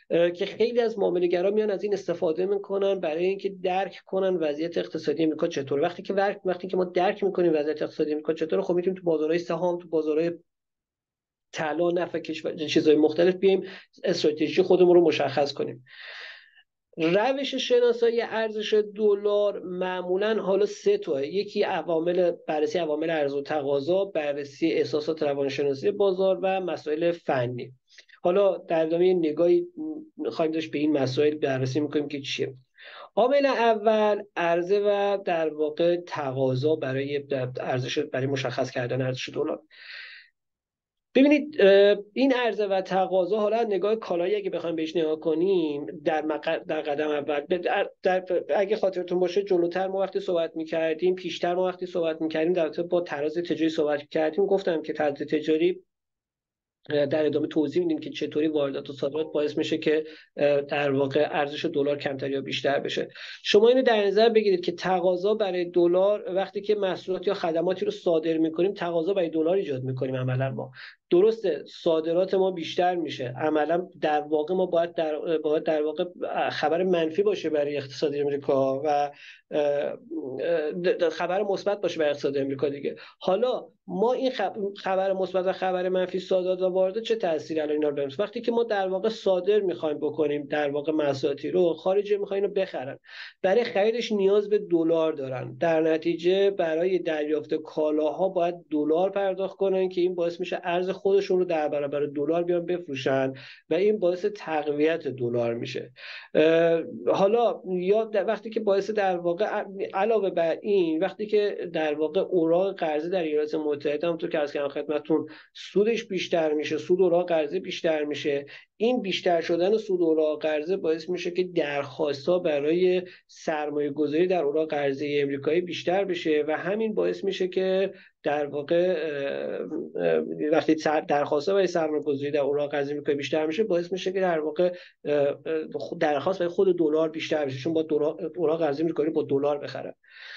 که خیلی از معامله‌گرا میان از این استفاده میکنن برای اینکه درک کنن وضعیت اقتصادی امریکا چطوره. وقتی که ما درک میکنیم وضعیت اقتصادی امریکا چطوره، خب میتونیم تو بازارهای سهام، تو بازارهای طلا، نفت کشور، چیزهای مختلف بیایم استراتژی خودمون رو مشخص کنیم. روش شناسایی ارزش دلار معمولا حالا سه توه. یکی بررسی عوامل عرضه و تقاضا، بررسی احساسات روانشناسی بازار و مسائل فنی. حالا در ادامه نگاهی خواهیم داشت به این مسائل، بررسی میکنیم که چیه. عامل اول عرضه و در واقع تقاضا برای مشخص کردن ارزش دلار. ببینید این عرضه و تقاضا، حالا نگاه کالایی اگه بخوایم بهش نگاه کنیم، در قدم اول اگه خاطرتون باشه جلوتر ما وقتی صحبت می‌کردیم، پیشتر ما وقتی صحبت می‌کردیم در رابطه با تراز تجاری صحبت کردیم، گفتم که تراز تجاری در ادامه توضیح میدیم که چطوری واردات و صادرات باعث میشه که در واقع ارزش دلار کمتر یا بیشتر بشه. شما اینو در نظر بگیرید که تقاضا برای دلار، وقتی که محصولات یا خدماتی رو صادر میکنیم تقاضا برای دلار ایجاد میکنیم. عملا ما درسته صادرات ما بیشتر میشه، عملا در واقع ما باید در واقع خبر منفی باشه برای اقتصاد امریکا و خبر مثبت باشه برای اقتصاد امریکا دیگه. حالا ما این خبر مثبت و خبر منفی، صادرات و واردات چه تأثیری الان اینا رو داره؟ وقتی که ما در واقع صادر میخوایم بکنیم در واقع محصولاتی رو، خارجی میخواین رو بخرن، برای خریدش نیاز به دلار دارن، در نتیجه برای دریافت کالاها باید دلار پرداخت کنن که این باعث میشه ارز خودشون رو در برابر دلار بیان بفروشن و این باعث تقویت دلار میشه. حالا یا وقتی که باعث در واقع علاوه بر این، وقتی که در واقع اوراق قرضه در ایالات متحده، همونطور که عرض کردم خدمتتون، سودش بیشتر میشه، سود اوراق قرضه بیشتر میشه، این بیشتر شدن سود اوراق قرضه باعث میشه که درخواست‌ها برای سرمایه گذاری در اوراق قرضه امریکایی بیشتر بشه و همین باعث میشه که در واقع وقتی درخواست‌ها برای سرمایه گذاری در اوراق قرضه امریکایی بیشتر میشه، باعث میشه که در واقع درخواست برای خود دلار بیشتر بشه، چون با اوراق قرضه امریکایی با دلار بخرن.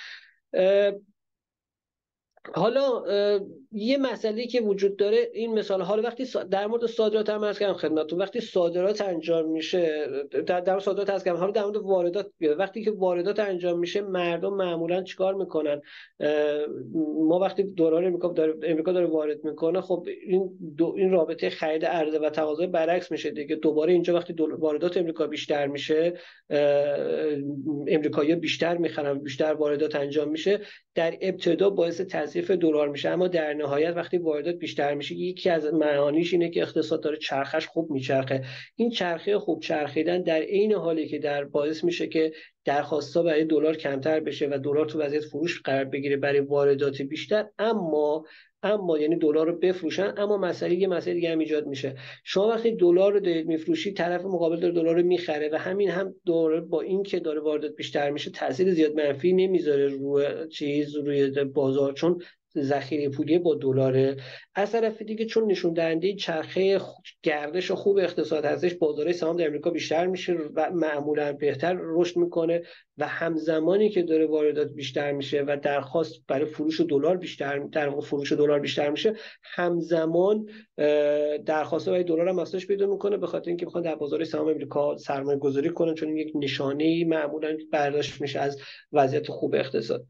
حالا یه مسئله که وجود داره این مثال، حالا وقتی در مورد صادرات هم عرض کردم خدمتتون، وقتی صادرات انجام میشه، در صادرات عرض کردم، حالا در مورد واردات بیاد، وقتی که واردات انجام میشه مردم معمولا چیکار میکنن؟ ما وقتی دلار امریکا داره وارد میکنه، خب این رابطه خرید عرضه و تقاضا برعکس میشه دیگه. دوباره اینجا وقتی واردات امریکا بیشتر میشه، امریکایی‌ها بیشتر میخرن، بیشتر واردات انجام میشه، در ابتدا باعث تضعیف دلار میشه، اما در نهایت وقتی واردات بیشتر میشه، یکی از معانیش اینه که اقتصاد داره چرخش خوب میچرخه. این چرخه خوب چرخیدن در عین حالی که باعث میشه که درخواست‌ها برای دلار کمتر بشه و دلار تو وضعیت فروش قرار بگیره برای واردات بیشتر، اما یعنی دلار رو بفروشن، اما یه مسئله دیگه هم ایجاد میشه. شما وقتی دلار رو دارید میفروشید، طرف مقابل داره دلار رو میخره و همین هم دلار با این که داره واردات بیشتر میشه تاثیر زیاد منفی نمیذاره روی بازار، چون ذخیره پولی با دلاره. از طرف دیگه چون نشون دهنده چرخه گردش خوب اقتصاد هستش، بازار سهام در امریکا بیشتر میشه و معمولا بهتر رشد میکنه و همزمانی که داره واردات بیشتر میشه و درخواست برای فروش دلار بیشتر میشه، همزمان درخواست برای دلار هم افزایش پیدا میکنه، به خاطر اینکه میخوان در بازار سهام امریکا سرمایه گذاری کنن، چون این یک نشانه معمولا برداشت میشه از وضعیت خوب اقتصاد.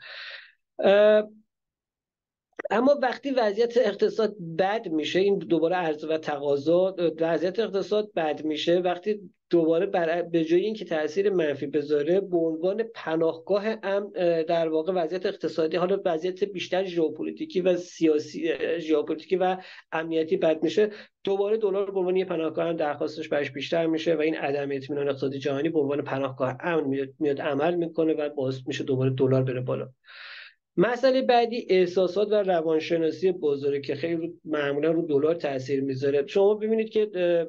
اما وقتی وضعیت اقتصاد بد میشه، این دوباره عرضه و تقاضا، وضعیت اقتصاد بد میشه وقتی دوباره به جای اینکه تاثیر منفی بذاره، به عنوان پناهگاه امن در واقع وضعیت اقتصادی، حالا وضعیت بیشتر ژئوپلیتیکی و سیاسی، ژئوپلیتیکی و امنیتی بد میشه، دوباره دلار به عنوان یه پناهگاه امن درخواستش برش بیشتر میشه و این عدم اطمینان اقتصادی جهانی به عنوان پناهگاه امن میاد عمل میکنه و باعث میشه دوباره دلار بره بالا. مسئله بعدی احساسات و روانشناسی بازاره که خیلی معمولا رو دلار تاثیر میذاره. شما ببینید که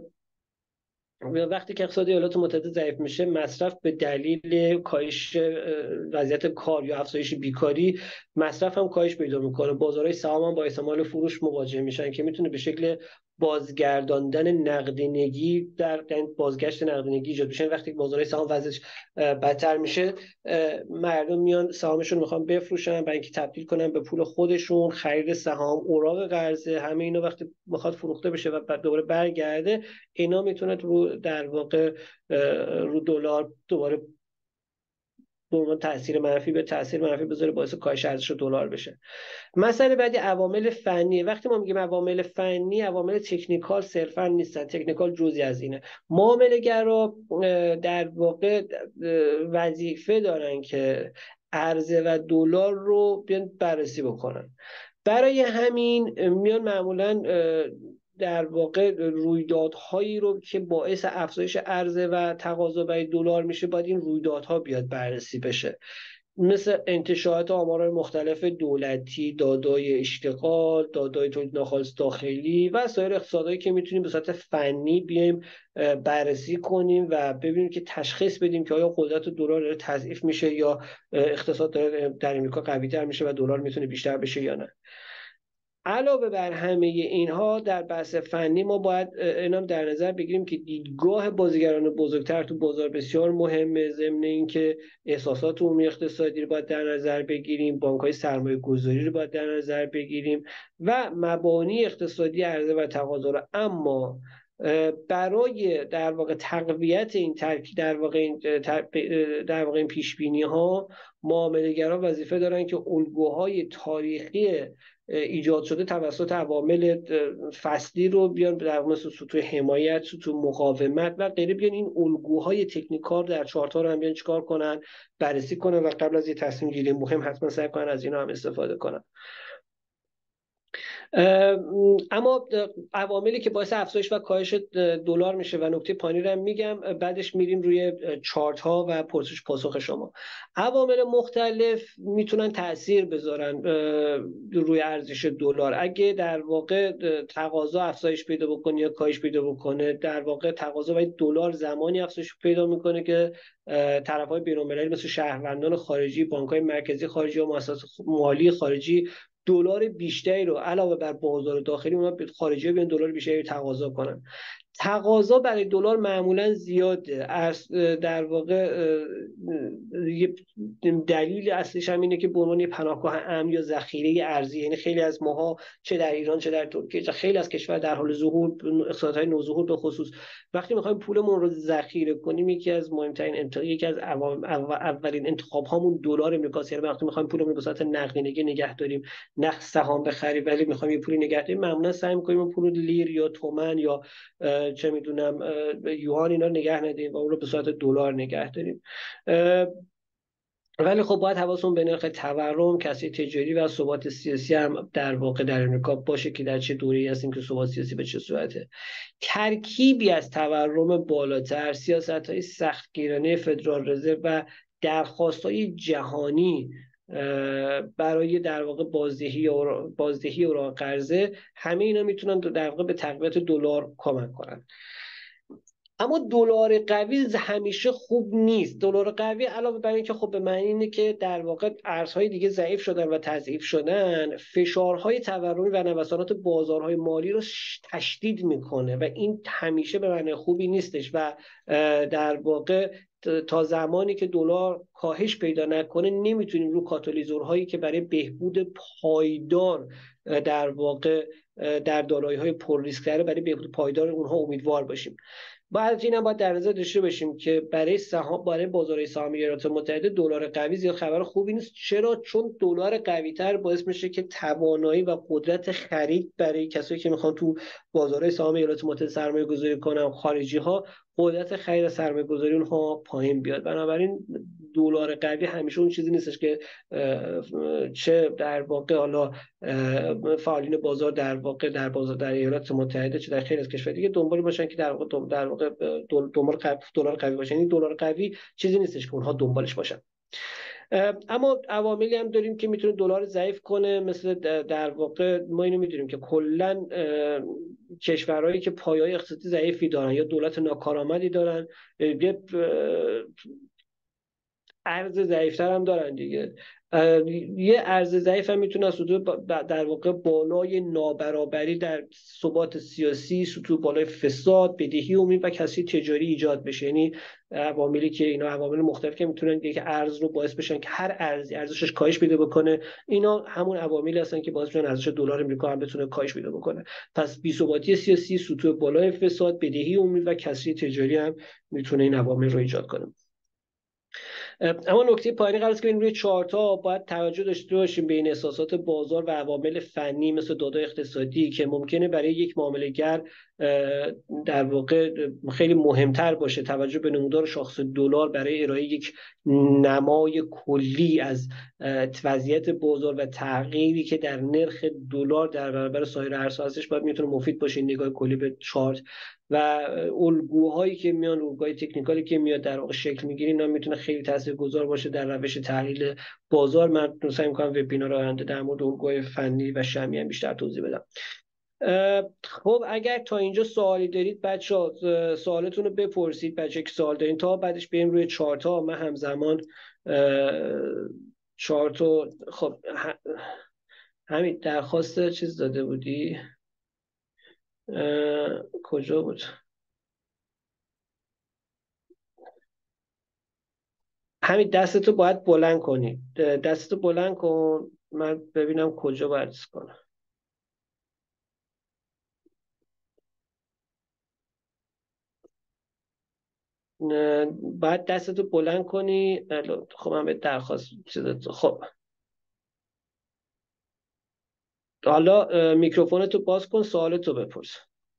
وقتی که اقتصاد ایالات متحده ضعیف میشه، مصرف به دلیل کاهش وضعیت کار یا افزایش بیکاری، مصرف هم کاهش پیدا میکنه. بازارهای سهام هم با احتمال فروش مواجه میشن که میتونه به شکل بازگرداندن نقدینگی در بازگشت نقدینگی ایجاد میشه. وقتی بازار سهام وضعش بدتر میشه، مردم میان سهامشون میخوان بفروشن برای اینکه تبدیل کنن به پول خودشون، خرید سهام، اوراق قرضه، همه اینا وقتی میخواد فروخته بشه و بعد دوباره برگرده، اینا میتونه رو در واقع رو دلار دوباره به عنوان تاثیر منفی بذاره، باعث کاهش ارزش دلار بشه. مسئله بعدی عوامل فنی. وقتی ما میگیم عوامل فنی، عوامل تکنیکال صرفا نیستن. تکنیکال جزئی از اینه. معامله گرا در واقع وظیفه دارن که عرضه و دلار رو بیان بررسی بکنن. برای همین میان معمولا در واقع رویدادهایی رو که باعث افزایش عرضه و تقاضا برای دلار میشه، باید این رویدادها بیاد بررسی بشه، مثل انتشارات آمارهای مختلف دولتی، دادای اشتغال، دادای تولید ناخالص داخلی و سایر اقتصادهایی که میتونیم به صورت فنی بیایم بررسی کنیم و ببینیم که تشخیص بدیم که آیا قدرت دلار داره تضعیف میشه یا اقتصاد داره در امریکا قوی‌تر میشه و دلار میتونه بیشتر بشه یا نه. علاوه بر همه اینها، در بحث فنی ما باید اینم در نظر بگیریم که دیدگاه بازیگران بزرگتر تو بازار بسیار مهمه. ضمن اینکه احساسات عمومی اقتصادی رو باید در نظر بگیریم، بانک‌های سرمایه‌گذاری رو باید در نظر بگیریم و مبانی اقتصادی عرضه و تقاضا رو. اما برای در واقع تقویت این در واقع این پیش بینی ها، معامله‌گران وظیفه دارن که الگوهای تاریخی ایجاد شده توسط عوامل فصلی رو بیان در مثل سطوح حمایت، سطوح مقاومت و غیره، بیان این الگوهای تکنیکال در چارت ها رو هم بیان چیکار کنن، بررسی کنن و قبل از یه تصمیم گیری مهم حتما سعی کنن از اینا هم استفاده کنن. اما عواملی که باعث افزایش و کاهش دلار میشه و نکته پایانی رو میگم، بعدش میریم روی چارت ها و پرسش پاسخ شما. عوامل مختلف میتونن تاثیر بذارن روی ارزش دلار. اگه در واقع تقاضا افزایش پیدا بکنه یا کاهش پیدا بکنه، در واقع تقاضا برای دلار زمانی افزایش پیدا میکنه که طرف‌های بین‌المللی مثل شهروندان خارجی، بانک‌های مرکزی خارجی و مؤسسات مالی خارجی دلار بیشتری رو علاوه بر بازار داخلی اونا خارجی‌ها بیان دلار بیشتری تقاضا کنن. تقاضا برای دلار معمولا زیاده. در واقع دلیل اصلیش هم اینه که به عنوان پناهگاه امن یا ذخیره ارزی، یعنی خیلی از ماها چه در ایران چه در ترکیه چه خیلی از کشور در حال ظهور، اقتصادهای نوظهور به خصوص، وقتی میخوایم پولمون رو ذخیره کنیم، یکی از اولین انتخاب هامون دلار امریکاست. یعنی وقتی میخوایم پولمون رو به صورت نقدینگی نگه داریم، نه سهام بخریم ولی میخوایم یه پولی نگه داریم، معمولا سعی میکنیم پول لیر یا تومن یا چه میدونم یوان اینا نگه نداریم و اون رو به صورت دلار نگه داریم. ولی خب باید حواسمون به نرخ تورم، کسری تجاری و ثبات سیاسی هم در واقع در امریکا باشه که در چه دوره‌ای هستیم که ثبات سیاسی به چه صورته. ترکیبی از تورم بالاتر، سیاست‌های سختگیرانه فدرال رزرو و درخواست‌های جهانی برای در واقع بازدهی اوراق قرضه، همه اینا میتونن در واقع به تقویت دلار کمک کنن. اما دلار قوی همیشه خوب نیست. دلار قوی علاوه بر اینکه خب به معنی اینه که در واقع ارزهای دیگه ضعیف شدن و تضعیف شدن، فشارهای تورمی و نوسانات بازارهای مالی رو تشدید میکنه و این همیشه به معنی خوبی نیستش و در واقع تا زمانی که دلار کاهش پیدا نکنه نمیتونیم رو کاتالیزورهایی که برای بهبود پایدار در واقع در دارایی‌های پر ریسک داره، برای بهبود پایدار اونها امیدوار باشیم. بعد اینم باید در نظر داشته باشیم که برای بازار سهام ایالات متحده دلار قوی زیاد خبر خوبی نیست. چرا؟ چون دلار قوی تر باعث میشه که توانایی و قدرت خرید برای کسایی که میخوان تو بازار سهام ایالات متحده سرمایه گذاری کنن، خارجی ها، قدرت خرید سرمایه گذاری اونها پایین بیاد. بنابراین دلار قوی همیشه اون چیزی نیستش که چه در واقع حالا فعالین بازار در واقع در ایالات متحده چه در خیلی از کشورها دیگه دنبال باشن که در واقع دنبال دلار قوی باشن. این دلار قوی چیزی نیستش که اونها دنبالش باشن. اما عواملی هم داریم که میتونه دلار ضعیف کنه، مثل در واقع ما اینو میدونیم که کلا کشورهایی که پایه‌های اقتصادی ضعیفی دارن یا دولت ناکارآمدی دارن، ارز ضعیفتر هم دارن دیگه. یه ارز ضعیف هم میتونه از سطوح در واقع بالای نابرابری در ثبات سیاسی، سطوح بالای فساد، بدهی عمومی و کسری تجاری ایجاد بشه. یعنی عواملی که اینا عوامل مختلف که میتونن یک ارز رو باعث بشن که هر ارزی ارزشش کاهش پیدا بکنه، اینا همون عواملی هستن که باعث میشن ارزش دلار امریکا هم بتونه کاهش پیدا بکنه. پس بی‌ثباتی سیاسی، سطوح بالای فساد، بدهی عمومی و کسری تجاری هم میتونه این عوامل رو ایجاد کنه. اما نکته پایانی قرار است که روی چارتا باید توجه داشته باشیم بین احساسات بازار و عوامل فنی مثل داده اقتصادی که ممکنه برای یک معامله‌گر در واقع خیلی مهمتر باشه توجه به نمودار شاخص دلار برای ارائه یک نمای کلی از وضعیت بازار و تغییری که در نرخ دلار در برابر سایر ارزها هستش. باید میتونه مفید باشه این نگاه کلی به چارت و الگوهایی که میان، الگوهای تکنیکالی که میاد در واقع شکل میگیره، اینا میتونه خیلی تاثیرگذار باشه در روش تحلیل بازار. من سعی میکنم وبینار آینده در مورد الگوهای فنی و شرمی هم بیشتر توضیح بدم. خب اگر تا اینجا سوالی دارید بچه‌ها سوالتون رو بپرسید. بچه‌ها که سوال دارین تا بعدش بریم روی چارت ها. من همزمان چارت رو خب همین درخواست چیز داده بودی کجا بود؟ همین دستتو باید بلند کنی. دستتو بلند کن من ببینم کجا باید کنم. باید دستتو بلند کنی. خب من به درخواست خب حالا میکروفونتو باز کن، سوالتو بپرس.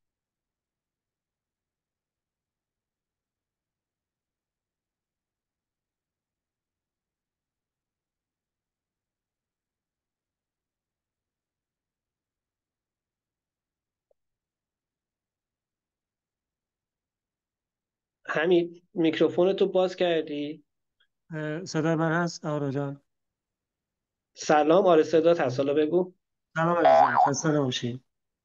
حمید میکروفونتو باز کردی؟ صدای من هست آرا جان؟ سلام، آره صدات هست، حالا بگو. سلام عزیزم، خسته نباشی.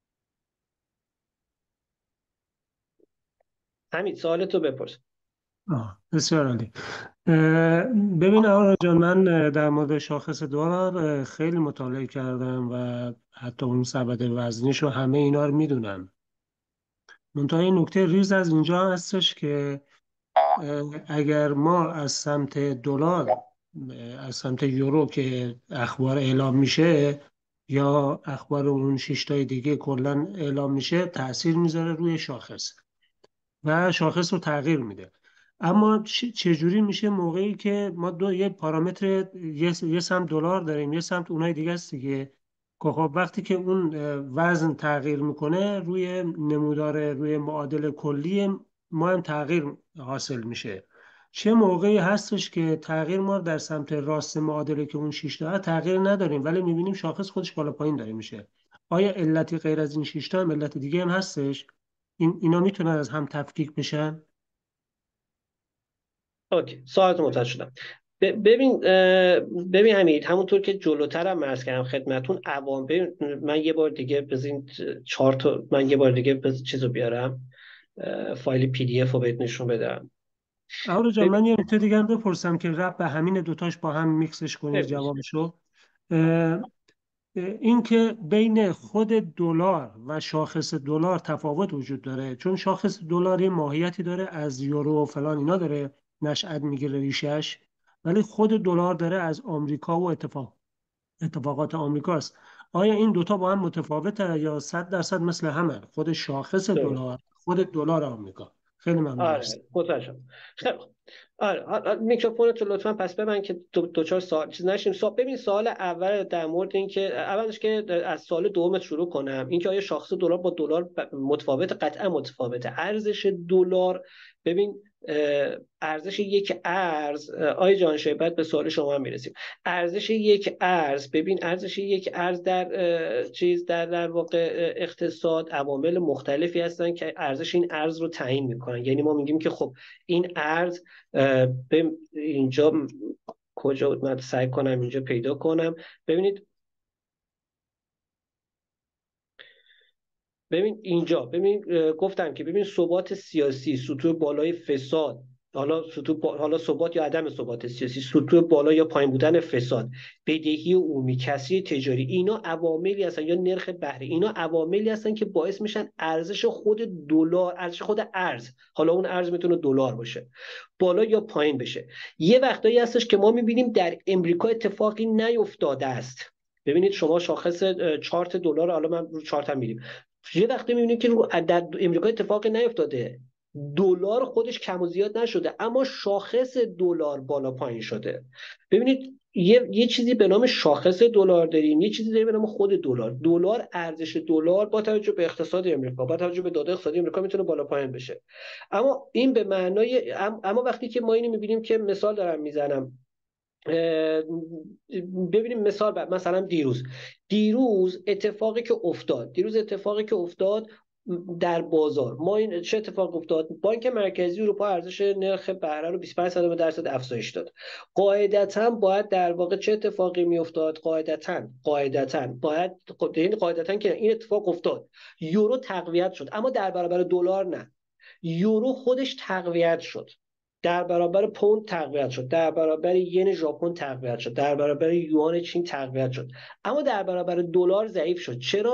حمید سوالتو بپرس. بسیار عالی. ببین آرا جان، من در مورد شاخص دلار خیلی مطالعه کردم و حتی اون سبد وزنیش و همه اینا رو میدونم. منتها این نکته ریز از اینجا هستش که اگر ما از سمت دلار، از سمت یورو که اخبار اعلام میشه یا اخبار اون 6 تای دیگه کلا اعلام میشه، تأثیر میذاره روی شاخص و شاخص رو تغییر میده. اما چجوری میشه موقعی که ما یه پارامتر، یه سمت دلار داریم یه سمت اونای دیگه است دیگه، که خب وقتی که اون وزن تغییر میکنه روی نمودار، روی معادل کلی ما هم تغییر حاصل میشه. چه موقعی هستش که تغییر ما در سمت راست معادله که اون 6 تا تغییر نداریم ولی میبینیم شاخص خودش بالا پایین داره میشه؟ آیا علتی غیر از این 6 تا هم علت دیگه هم هستش؟ اینا میتونن از هم تفکیک بشن؟ اوکی، سوالتو متوجه شدم. ببین حمید، همونطور که جلوترم عرض کردم خدمتون من یه بار دیگه بزین چارت من یه بار دیگه چیزو بیارم، فایل پی دی اف رو بهت نشون بدم. آره جان، من یه نکته دیگه هم بپرسم که رب به همین دوتاش با هم میکسش کنی ببین جوابشو. این که بین خود دلار و شاخص دلار تفاوت وجود داره، چون شاخص دلار یه ماهیتی داره، از یورو و فلان اینا داره نشأت میگیره ریشش، ولی خود دلار داره از آمریکا و اتفاقات آمریکاست. آیا این دوتا با هم متفاوته یا 100% مثل همه؟ خود شاخص درست. دلار، خود دلار آمریکا. خیلی ممنون. آره متوجه شدم. خیلی خوب. آره میکروفون تو لطفا پس ببند که دو چهار سوال چیز نشیم. ببین سوال اول در مورد این که اولش که از سوال دومت شروع کنم، این که آیا شاخص دلار با دلار متفاوت؟ قطعا متفاوته. ارزش دلار، ببین ارزش یک ارز، آی جان شیبت به سوال شما هم میرسیم. ارزش یک ارز، ببین ارزش یک ارز در واقع اقتصاد عوامل مختلفی هستن که ارزش این ارز رو تعیین میکنن. یعنی ما میگیم که خب این ارز به اینجا کجا بود، من سعی کنم اینجا پیدا کنم. ببینید ببین اینجا، ببین گفتم که ببین ثبات سیاسی، سطوح بالای فساد، حالا ثبات یا عدم ثبات سیاسی، سطوح بالا یا پایین بودن فساد، بدهی عمومی، کسری تجاری، اینا عواملی هستن، یا نرخ بهره، اینا عواملی هستن که باعث میشن ارزش خود دلار، ارزش خود ارز، حالا اون ارز میتونه دلار باشه، بالا یا پایین بشه. یه وقتایی هستش که ما میبینیم در امریکا اتفاقی نیفتاده است. ببینید شما شاخص چارت دلار، حالا من رو چارت هم میریم، یه وقتی میبینید که در امریکا اتفاقی نیفتاده، دلار خودش کم و زیاد نشده، اما شاخص دلار بالا پایین شده. ببینید یه چیزی به نام شاخص دلار داریم، یه چیزی داریم به نام خود دلار. دلار، ارزش دلار با توجه به اقتصاد امریکا، با توجه به داده اقتصادی امریکا میتونه بالا پایین بشه. اما این به معنای اما وقتی که ما اینو میبینیم که، مثال دارم میزنم، ببینیم مثال مثلا دیروز اتفاقی که افتاد در بازار ما، این چه اتفاق افتاد؟ بانک مرکزی اروپا ارزش نرخ بهره رو 25% افزایش داد. قاعدتاً باید در واقع چه اتفاقی میافتاد؟ قاعدتاً باید، یعنی قاعدتاً که این اتفاق افتاد، یورو تقویت شد، اما در برابر دلار نه. یورو خودش تقویت شد، در برابر پوند تقویت شد، در برابر ین ژاپن تقویت شد، در برابر یوان چین تقویت شد، اما در برابر دلار ضعیف شد. چرا؟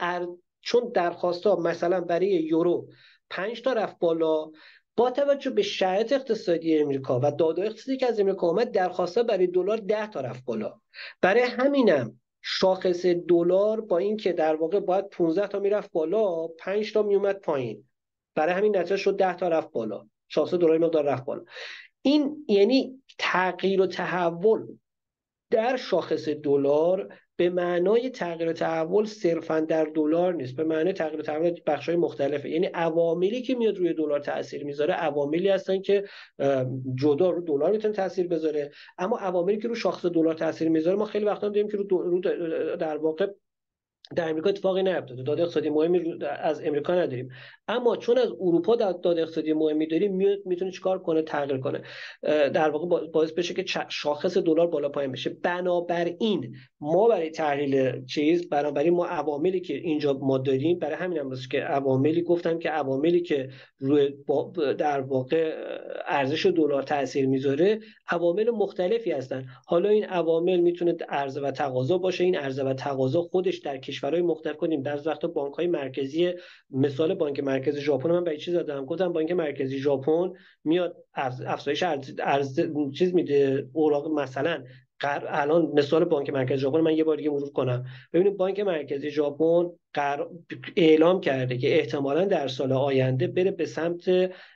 چون درخواست‌ها مثلا برای یورو 5 تا رفت بالا، با توجه به شرایط اقتصادی امریکا و داده اقتصادی که از امریکا اومد، درخواست‌ها برای دلار 10 تا رفت بالا. برای همینم شاخص دلار با اینکه در واقع باید 15 تا میرفت بالا، 5 تا میومد پایین، برای همین نتیجه شد 10 تا رفت بالا، شاخص دلار مقدار رفت بالا. این یعنی تغییر و تحول در شاخص دلار به معنای تغییر و تحول صرفا در دلار نیست، به معنای تغییر و تحول بخش‌های مختلفه. یعنی عواملی که میاد روی دلار تاثیر میذاره عواملی هستن که جدا رو دلار میتونه تاثیر بذاره، اما عواملی که رو شاخص دلار تاثیر میذاره ما خیلی وقتا دیدیم که رو در واقع در امریکا اتفاقی نیفتاده، داده اقتصادی مهمی از امریکا نداریم، اما چون از اروپا داده اقتصادی مهمی داریم، میتونه چیکار کنه؟ تغییر کنه، در واقع باعث بشه که شاخص دلار بالا پایین بشه. بنابراین ما برای تحلیل بنابراین ما عواملی که اینجا ما داریم، برای همین هم که عواملی گفتم که عواملی که روی در واقع ارزش دلار تاثیر میذاره عوامل مختلفی هستن. حالا این عوامل میتونه عرضه و تقاضا باشه، این عرضه و تقاضا خودش در کشورهای مختلف کنیم، در وقت بانک‌های مرکزی، مثال بانک مرکزی ژاپن من به چیز دادم، گفتم بانک مرکزی ژاپن میاد افزایش چیز میده اوراق، مثلا الان مثال بانک مرکزی ژاپن من یه بار دیگه مرور کنم. ببینید بانک مرکزی ژاپن اعلام کرده که احتمالاً در سال آینده بره به سمت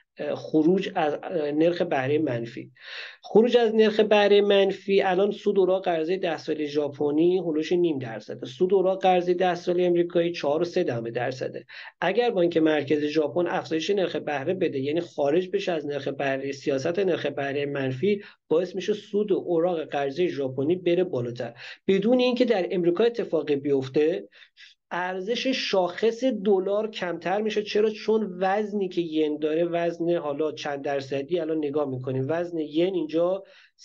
خروج از نرخ بهره منفی. خروج از نرخ بهره منفی، الان سود اوراق قرضه 10 ساله ژاپنی هولوش 0.5%، سود اوراق قرضه 10 ساله امریکایی 4.3%. اگر بانک مرکزی ژاپن افزایش نرخ بهره بده، یعنی خارج بشه از نرخ بهره، سیاست نرخ بهره منفی، باعث میشه سود اوراق قرضه ژاپنی بره بالاتر، بدون اینکه در امریکا اتفاقی بیفته. ارزش شاخص دلار کمتر میشه. چرا؟ چون وزنی که ین داره، وزن حالا چند درصدی الان نگاه میکنیم، وزن ین اینجا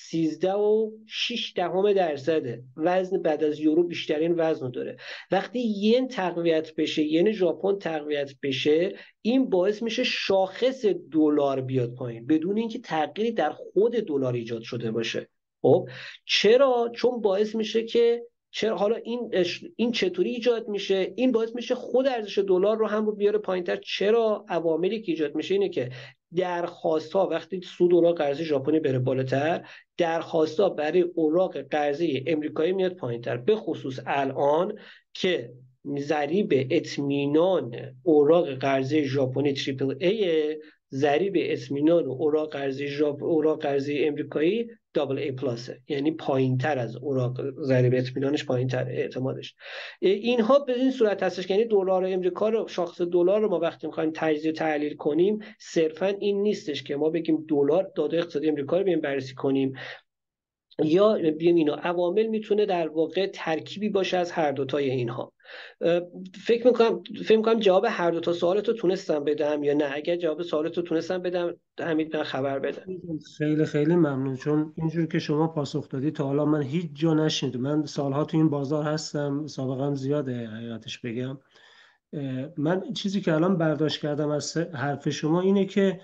13.6%، وزن بعد از یورو بیشترین وزن داره. وقتی ین تقویت بشه، ین ژاپن تقویت بشه، این باعث میشه شاخص دلار بیاد پایین بدون اینکه تغییری در خود دلار ایجاد شده باشه. خب چرا؟ چون باعث میشه که حالا این چطوری ایجاد میشه؟ این باعث میشه خود ارزش دلار رو هم رو بیاره پایینتر. چرا؟ عواملی که ایجاد میشه اینه که درخواست‌ها، وقتی سود اوراق قرضه ژاپنی بره بالاتر، درخواست‌ها برای اوراق قرضه امریکایی میاد پایینتر، به خصوص الان که ضریب اطمینان اوراق قرضه ژاپنی تریپل ای، ضریب اطمینان اوراق قرضه امریکایی دابل ای پلاسه، یعنی پایینتر از اوراق، ضریب اطمینانش پایینتر، اعتمادش. اینها به این صورت هستش که یعنی دلار امریکا رو، شاخص دلار رو ما وقتی می‌خوایم تجزیه و تحلیل کنیم، صرفا این نیستش که ما بگیم دلار داده اقتصادی امریکا رو بیایم بررسی کنیم، یا بیایم اینا. عوامل میتونه در واقع ترکیبی باشه از هر دوتای اینها. فکر میکنم جواب هر دوتا سوالتو تونستم بدم یا نه؟ اگر جواب سوالتو تونستم بدم، حمید من خبر بدم. خیلی خیلی ممنون، چون اینجور که شما پاسخ دادی تا حالا من هیچ جا نشنیدم. من سالها تو این بازار هستم، سابقم زیاده حقیقتش بگم. من چیزی که الان برداشت کردم از حرف شما اینه که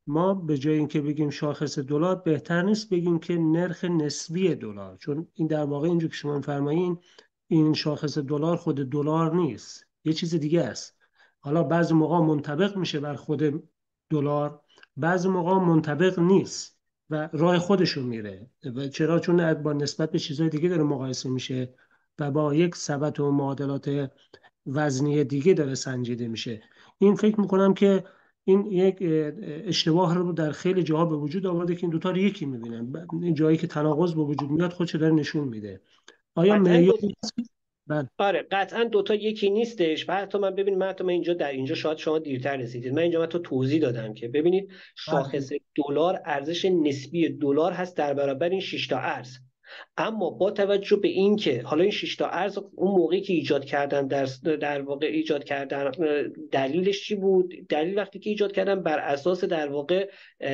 ما به جای اینکه بگیم شاخص دلار بهتر نیست بگیم که نرخ نسبی دلار، چون این در واقع اینجور که شما می‌فرمایین این شاخص دلار خود دلار نیست، یه چیز دیگه است. حالا بعضی موقع منطبق میشه بر خود دلار، بعضی موقع منطبق نیست و راه خودشون میره. و چرا؟ چون با نسبت به چیزهای دیگه داره مقایسه میشه و با یک ثبت و معادلات وزنی دیگه داره سنجیده میشه. این فکر میکنم که این یک اشتباه رو در خیلی جاها به وجود آورده که این دوتا رو یکی میبینن. این جایی که تناقض به وجود میاد خودش داره نشون میده. آیا قطعا دو... معیاری هست؟ بله. آره قطعا دوتا یکی نیستش. و حتی من ببین، من حتی من اینجا در اینجا شاید شما دیرتر رسیدید، من اینجا من تو توضیح دادم که ببینید بله. شاخص دلار ارزش نسبی دلار هست در برابر این 6 تا ارز. اما با توجه به اینکه حالا این 6 تا ارز اون موقعی که ایجاد کردن در واقع ایجاد کردن، دلیلش چی بود؟ دلیل وقتی که ایجاد کردن بر اساس در واقع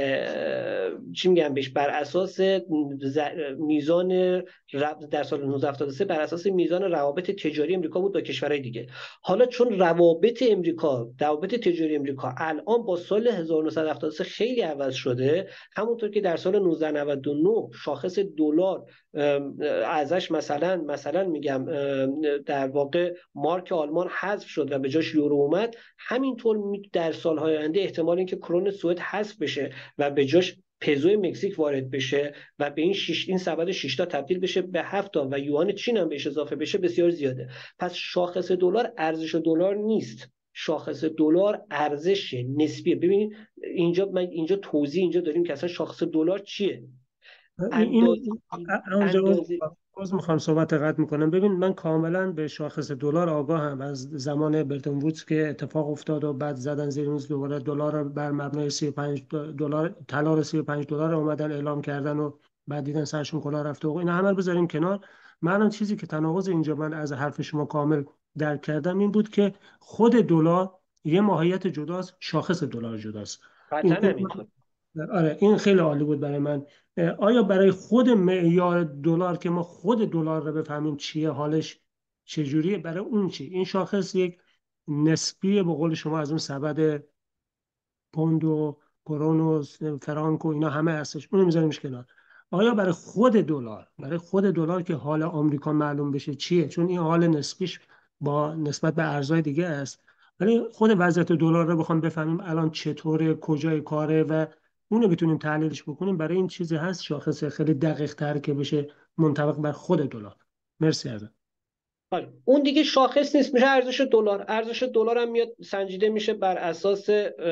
چی میگم بهش، بر اساس میزان در سال 1973 بر اساس میزان روابط تجاری امریکا بود با کشورهای دیگه. حالا چون روابط تجاری امریکا الان با سال 1973 خیلی عوض شده، همونطور که در سال 1999 شاخص دلار ازش مثلا میگم در واقع مارک آلمان حذف شد و به جاش یورو اومد، همینطور در سالهای آینده احتمال اینکه کرون سوئد حذف بشه و به جاش پزو مکزیک وارد بشه و به این سبد 6 تا تبدیل بشه به 7 تا و یوان چین هم بهش اضافه بشه بسیار زیاده. پس شاخص دلار ارزش دلار نیست، شاخص دلار ارزش نسبیه. ببینید اینجا توضیح اینجا داریم که اصلا شاخص دلار چیه. این اندازه اونجا اندازه باز میخوام صحبت قطع میکنم. ببین من کاملا به شاخص دلار آگاهم از زمان برتون وودز که اتفاق افتاد و بعد زدن زیر میز دوباره دلار رو بر مبنای 35 دلار، طلا رو 35 دلار اومدن اعلام کردن و بعد دیدن سرشون کلا رفته. و اینا همه رو بذاریم کنار. من چیزی که تناقض اینجا من از حرف شما کامل درک کردم این بود که خود دلار یه ماهیت جداست، شاخص دلار جداست. قطعا این همینطور. آره این خیلی عالی بود برای من. آیا برای خود معیار دلار که ما خود دلار رو بفهمیم چیه، حالش چجوریه، برای اون چی؟ این شاخص یک نسبی به قول شما از اون سبد پوند و کرون و فرانک و اینا همه هستش، اونو میذاریمش کنار. آیا برای خود دلار، برای خود دلار که حال آمریکا معلوم بشه چیه، چون این حال نسبیش با نسبت به ارزهای دیگه است، ولی خود وضعیت دلار رو بخوام بفهمیم الان چطوره، کجای کاره و اونو بتونیم تحلیلش بکنیم، برای این چیزی هست شاخص خیلی دقیق تر که بشه منطبق بر خود دلار. مرسی ازت. حالا اون دیگه شاخص نیست، میشه ارزش دلار. ارزش دلار هم میاد سنجیده میشه بر اساس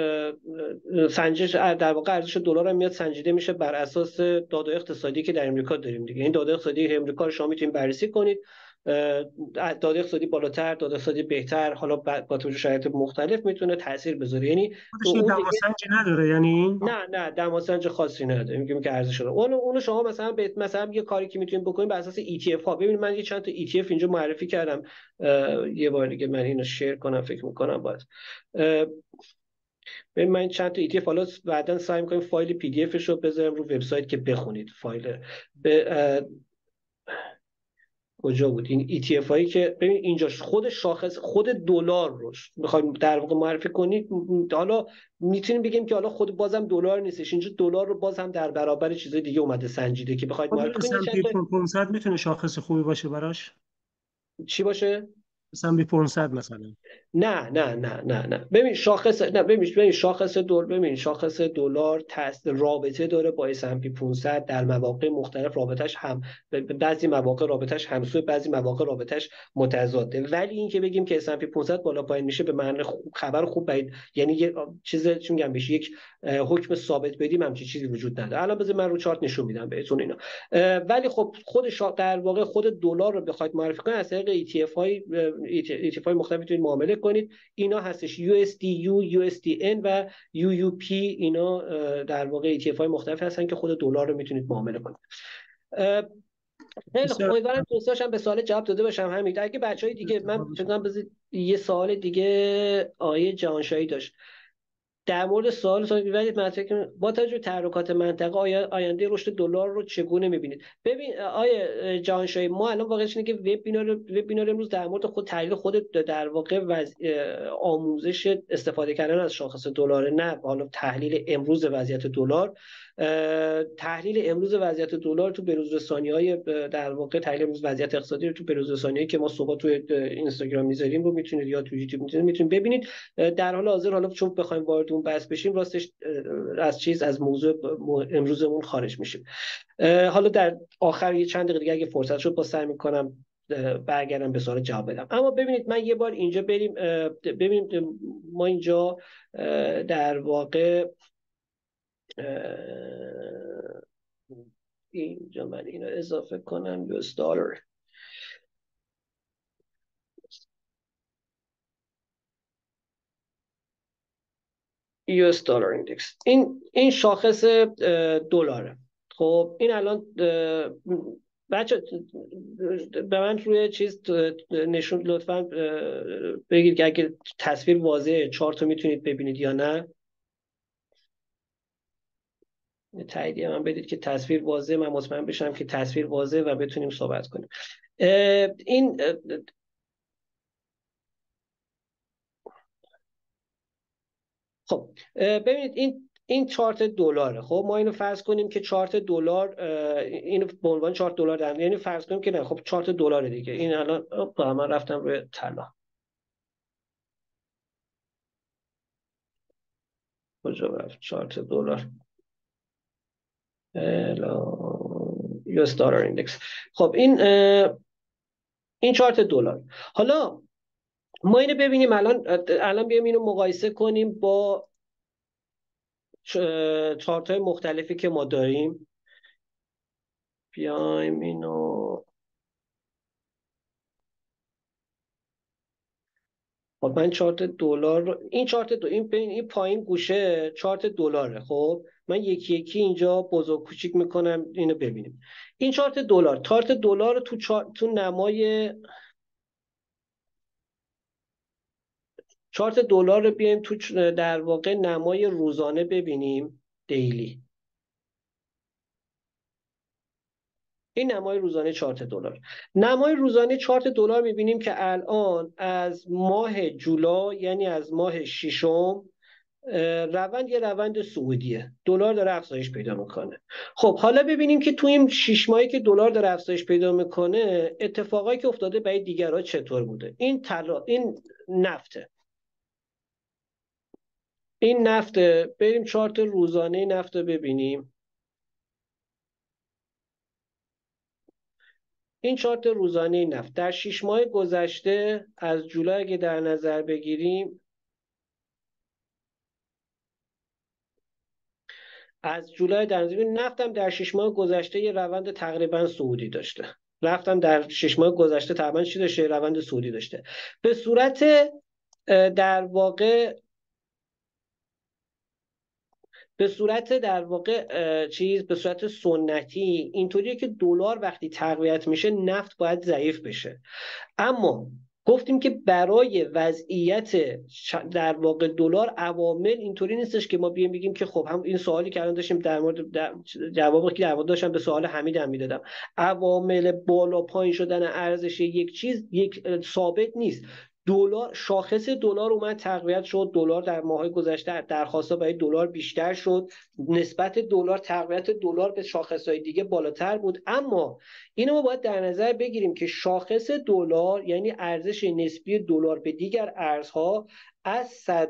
سنجش، در واقع ارزش دلار هم میاد سنجیده میشه بر اساس داده اقتصادی که در امریکا داریم دیگه. این داده اقتصادی امریکا رو شما میتونید بررسی کنید، داده اقتصادی بالاتر، داده اقتصادی بهتر، حالا با توجه شرایط مختلف میتونه تاثیر بذاره. یعنی خودش یه اون دیگه دماسنجی نداره یعنی؟ نه دماسنج خاصی نداره. میگیم که ارزش شده اونو شما مثلا یه کاری که میتونید بکنید بر اساس ETF ها. ببینید من یه چند تا ETF اینجا معرفی کردم، یه بار دیگه من اینو شیر کنم، فکر میکنم باید ببین من چند تا ETF حالا بعداً سعی می‌کنم فایل PDF رو بذارم رو وبسایت که بخونید فایل به کجا بود این ETF هایی که ببین اینجا خود شاخص خود دلار رو میخوایم در واقع معرفی کنید. حالا میتونیم بگیم که حالا خود بازم دلار نیستش، اینجا دلار رو باز هم در برابر چیزای دیگه اومده سنجیده که بخواید خود معرفی کنید. چند S&P تا 500 میتونه شاخص خوبی باشه براش؟ چی باشه؟ S&P 500 مثلا. نه ببین شاخص دلار رابطه داره با S&P 500 در مواقع مختلف. رابطش هم بعضی مواقع رابطش همسو، بعضی مواقع رابطش متضاده. ولی این که بگیم که S&P 500 بالا پایین میشه به معنی خبر خوب بعید، یعنی یه چیز چی میگم بهش، یک حکم ثابت بدیم همچین چیزی وجود نداره. الان بذار من رو چارت نشون میدم بهتون اینا. ولی خب در واقع خود دلار رو بخواید معرفی کنید از طریق ETF های مختلف میتونید معامله کنید. اینا هستش USDU، USDN و UUP. اینا در واقع ETF های مختلف هستن که خود دلار رو میتونید معامله کنید. خیلی خوب، بسیار امیدوارم دوستاشم به سوال جواب داده باشم. همین اگه بچهای دیگه من فکر کنم یه سوال دیگه آیه جهانشاهی داشت. در مورد سوال می‌برید مطرح که با توجه به تحرکات منطقه آینده رشد دلار رو چگونه می‌بینید؟ ببین آیه جهانشاهی، ما الان واقعیتش اینه که وبینار امروز در مورد تحلیل خود در واقع آموزش استفاده کردن از شاخص دلار، نه حالا تحلیل امروز وضعیت دلار. تحلیل امروز وضعیت دلار تو بروزرسانی‌های در واقع تحلیل امروز وضعیت اقتصادی رو تو بروزرسانی‌هایی که ما صبح تو اینستاگرام می‌ذاریم رو میتونید یا تو یوتیوب میتونید ببینید. در حال حاضر حالا چون بخوایم وارد اون بحث بشیم راستش از موضوع امروزمون خارج میشیم. حالا در آخر یه چند دقیقه دیگه اگه فرصت شد با سعی می‌کنم برگردم به سوال جواب بدم. اما ببینید من یه بار اینجا بریم ببینید ما اینجا در واقع اینجا من اینو اضافه کنم US دلار. US دلار ایندکس، این شاخص دلاره. خب این الان بچه به من روی چیز نشون لطفا بگید که اگه تصویر واضحه چارت رو میتونید ببینید یا نه. تاییدیه من بدید که تصویر واضحه، من مطمئن بشم که تصویر واضحه و بتونیم صحبت کنیم. این خب ببینید این چارت دلاره. خب ما اینو فرض کنیم که چارت دلار، اینو به عنوان چارت دلار در، یعنی فرض کنیم که نه خب چارت دلاره دیگه. این الان من رفتم روی طلا. کجا رفت چارت دلار؟ US دلار ایندکس. خب این چارت دلار. حالا ما اینو ببینیم الان بیایم اینو مقایسه کنیم با چارت های مختلفی که ما داریم. بیایم اینو، خب من چارت دلار رو، این چارت این پایین گوشه چارت دلاره. خب من یکی یکی اینجا بزرگ کوچیک میکنم اینو ببینیم. این چارت دلار رو تو نمای چارت دلار رو بیایم تو در واقع نمای روزانه ببینیم، دیلی. این نمای روزانه چارت دلار. نمای روزانه چارت دلار میبینیم که الان از ماه جولای، یعنی از ماه ششم، یه روند صعودیه. دلار داره افزایش پیدا میکنه. خب حالا ببینیم که تو این 6 ماهی که دلار داره افزایش پیدا میکنه اتفاقایی که افتاده برای دیگرها چطور بوده. این نفته. این نفته. بریم چارت روزانه نفت رو ببینیم. این چارت روزانه نفت در 6 ماه گذشته از جولای اگه در نظر بگیریم، از جولای در نظر نفتم در 6 ماه گذشته یه روند تقریبا صعودی داشته. رفتم در 6 ماه گذشته تقریبا چی داشته؟ روند صعودی داشته. به صورت در واقع به صورت سنتی اینطوریه که دلار وقتی تقویت میشه نفت باید ضعیف بشه. اما گفتیم که برای وضعیت در واقع دلار عوامل اینطوری نیستش که ما بیایم بگیم که خب هم این سوالی که الان داشتیم در مورد جوابی که در مورد داشتم به سوال حمیدم میدادم، عوامل بالا پایین شدن ارزش یک چیز یک ثابت نیست. دلار، شاخص دلار اومد تقویت شد، دلار در ماه‌های گذشته درخواست‌ها برای دلار بیشتر شد، نسبت دلار، تقویت دلار به شاخص‌های دیگه بالاتر بود. اما اینو ما باید در نظر بگیریم که شاخص دلار، یعنی ارزش نسبی دلار به دیگر ارزها، از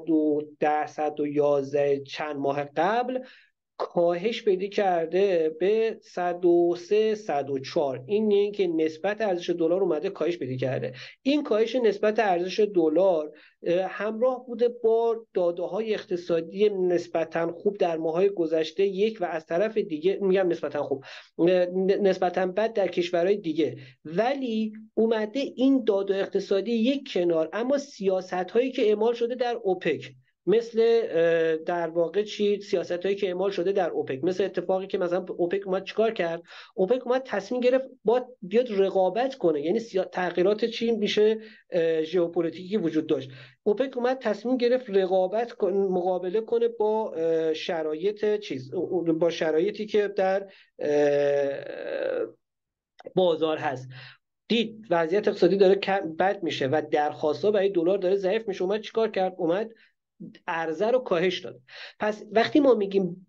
111 چند ماه قبل کاهش پیدا کرده به 103 104. این یعنی که نسبت ارزش دلار اومده کاهش پیدا کرده. این کاهش نسبت ارزش دلار همراه بوده با داده‌های اقتصادی نسبتاً خوب در ماه‌های گذشته و از طرف دیگه میگم نسبتاً خوب، نسبتاً بد در کشورهای دیگه. ولی اومده این داده اقتصادی یک کنار، اما سیاست‌هایی که اعمال شده در اوپک مثل در واقع سیاستایی که اعمال شده در اوپک، مثل اتفاقی که مثلا اوپک اومد چیکار کرد؟ اوپک اومد تصمیم گرفت بیاد رقابت کنه، یعنی تغییرات چین میشه ژئوپلیتیکی وجود داشت. اوپک اومد تصمیم گرفت رقابت مقابله کنه با با شرایطی که در بازار هست. دید وضعیت اقتصادی داره بد میشه و درخواست‌ها برای دلار داره ضعیف میشه، اومد چیکار کرد؟ اومد عرضه رو کاهش داد. پس وقتی ما میگیم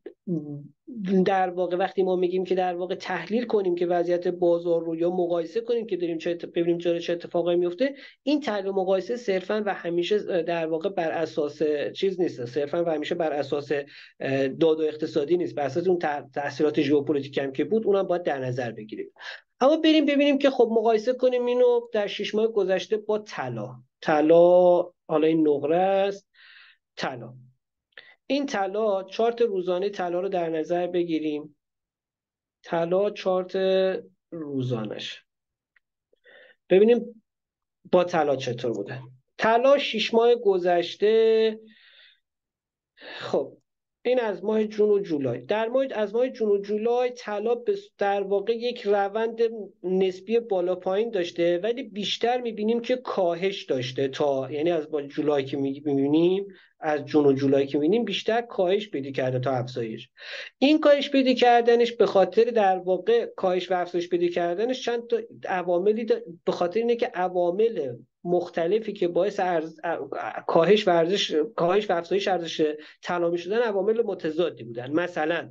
که در واقع تحلیل کنیم که وضعیت بازار رو، یا مقایسه کنیم که ببینیم چه اتفاقایی میفته، این تحلیل مقایسه صرفاً و همیشه در واقع بر اساس چیز نیست، صرفاً و همیشه بر اساس داد و اقتصادی نیست، بر اساس اون تاثیرات ژئوپلیتیکی هم که بود، اونم باید در نظر بگیریم. اما بریم ببینیم که خب مقایسه کنیم اینو در 6 ماه گذشته با طلا. حالا این نقره است، طلا. این طلا، چارت روزانه طلا رو در نظر بگیریم. طلا چارت روزانش، ببینیم با طلا چطور بوده. طلا 6 ماه گذشته، خب این از ماه جون و جولای. از ماه جون و جولای طلا در واقع یک روند نسبی بالا پایین داشته، ولی بیشتر میبینیم که کاهش داشته، یعنی از ماه جولای که میبینیم، از جون و جولای که میبینیم بیشتر کاهش پیدا کرده تا افزایش. این کاهش پیدا کردنش به خاطر در واقع کاهش و افزایش پیدا کردنش چند تا عواملی به خاطر اینه که عوامل مختلفی که باعث کاهش و افزایش ارزش طلا می‌شدن عوامل متضادی بودن. مثلا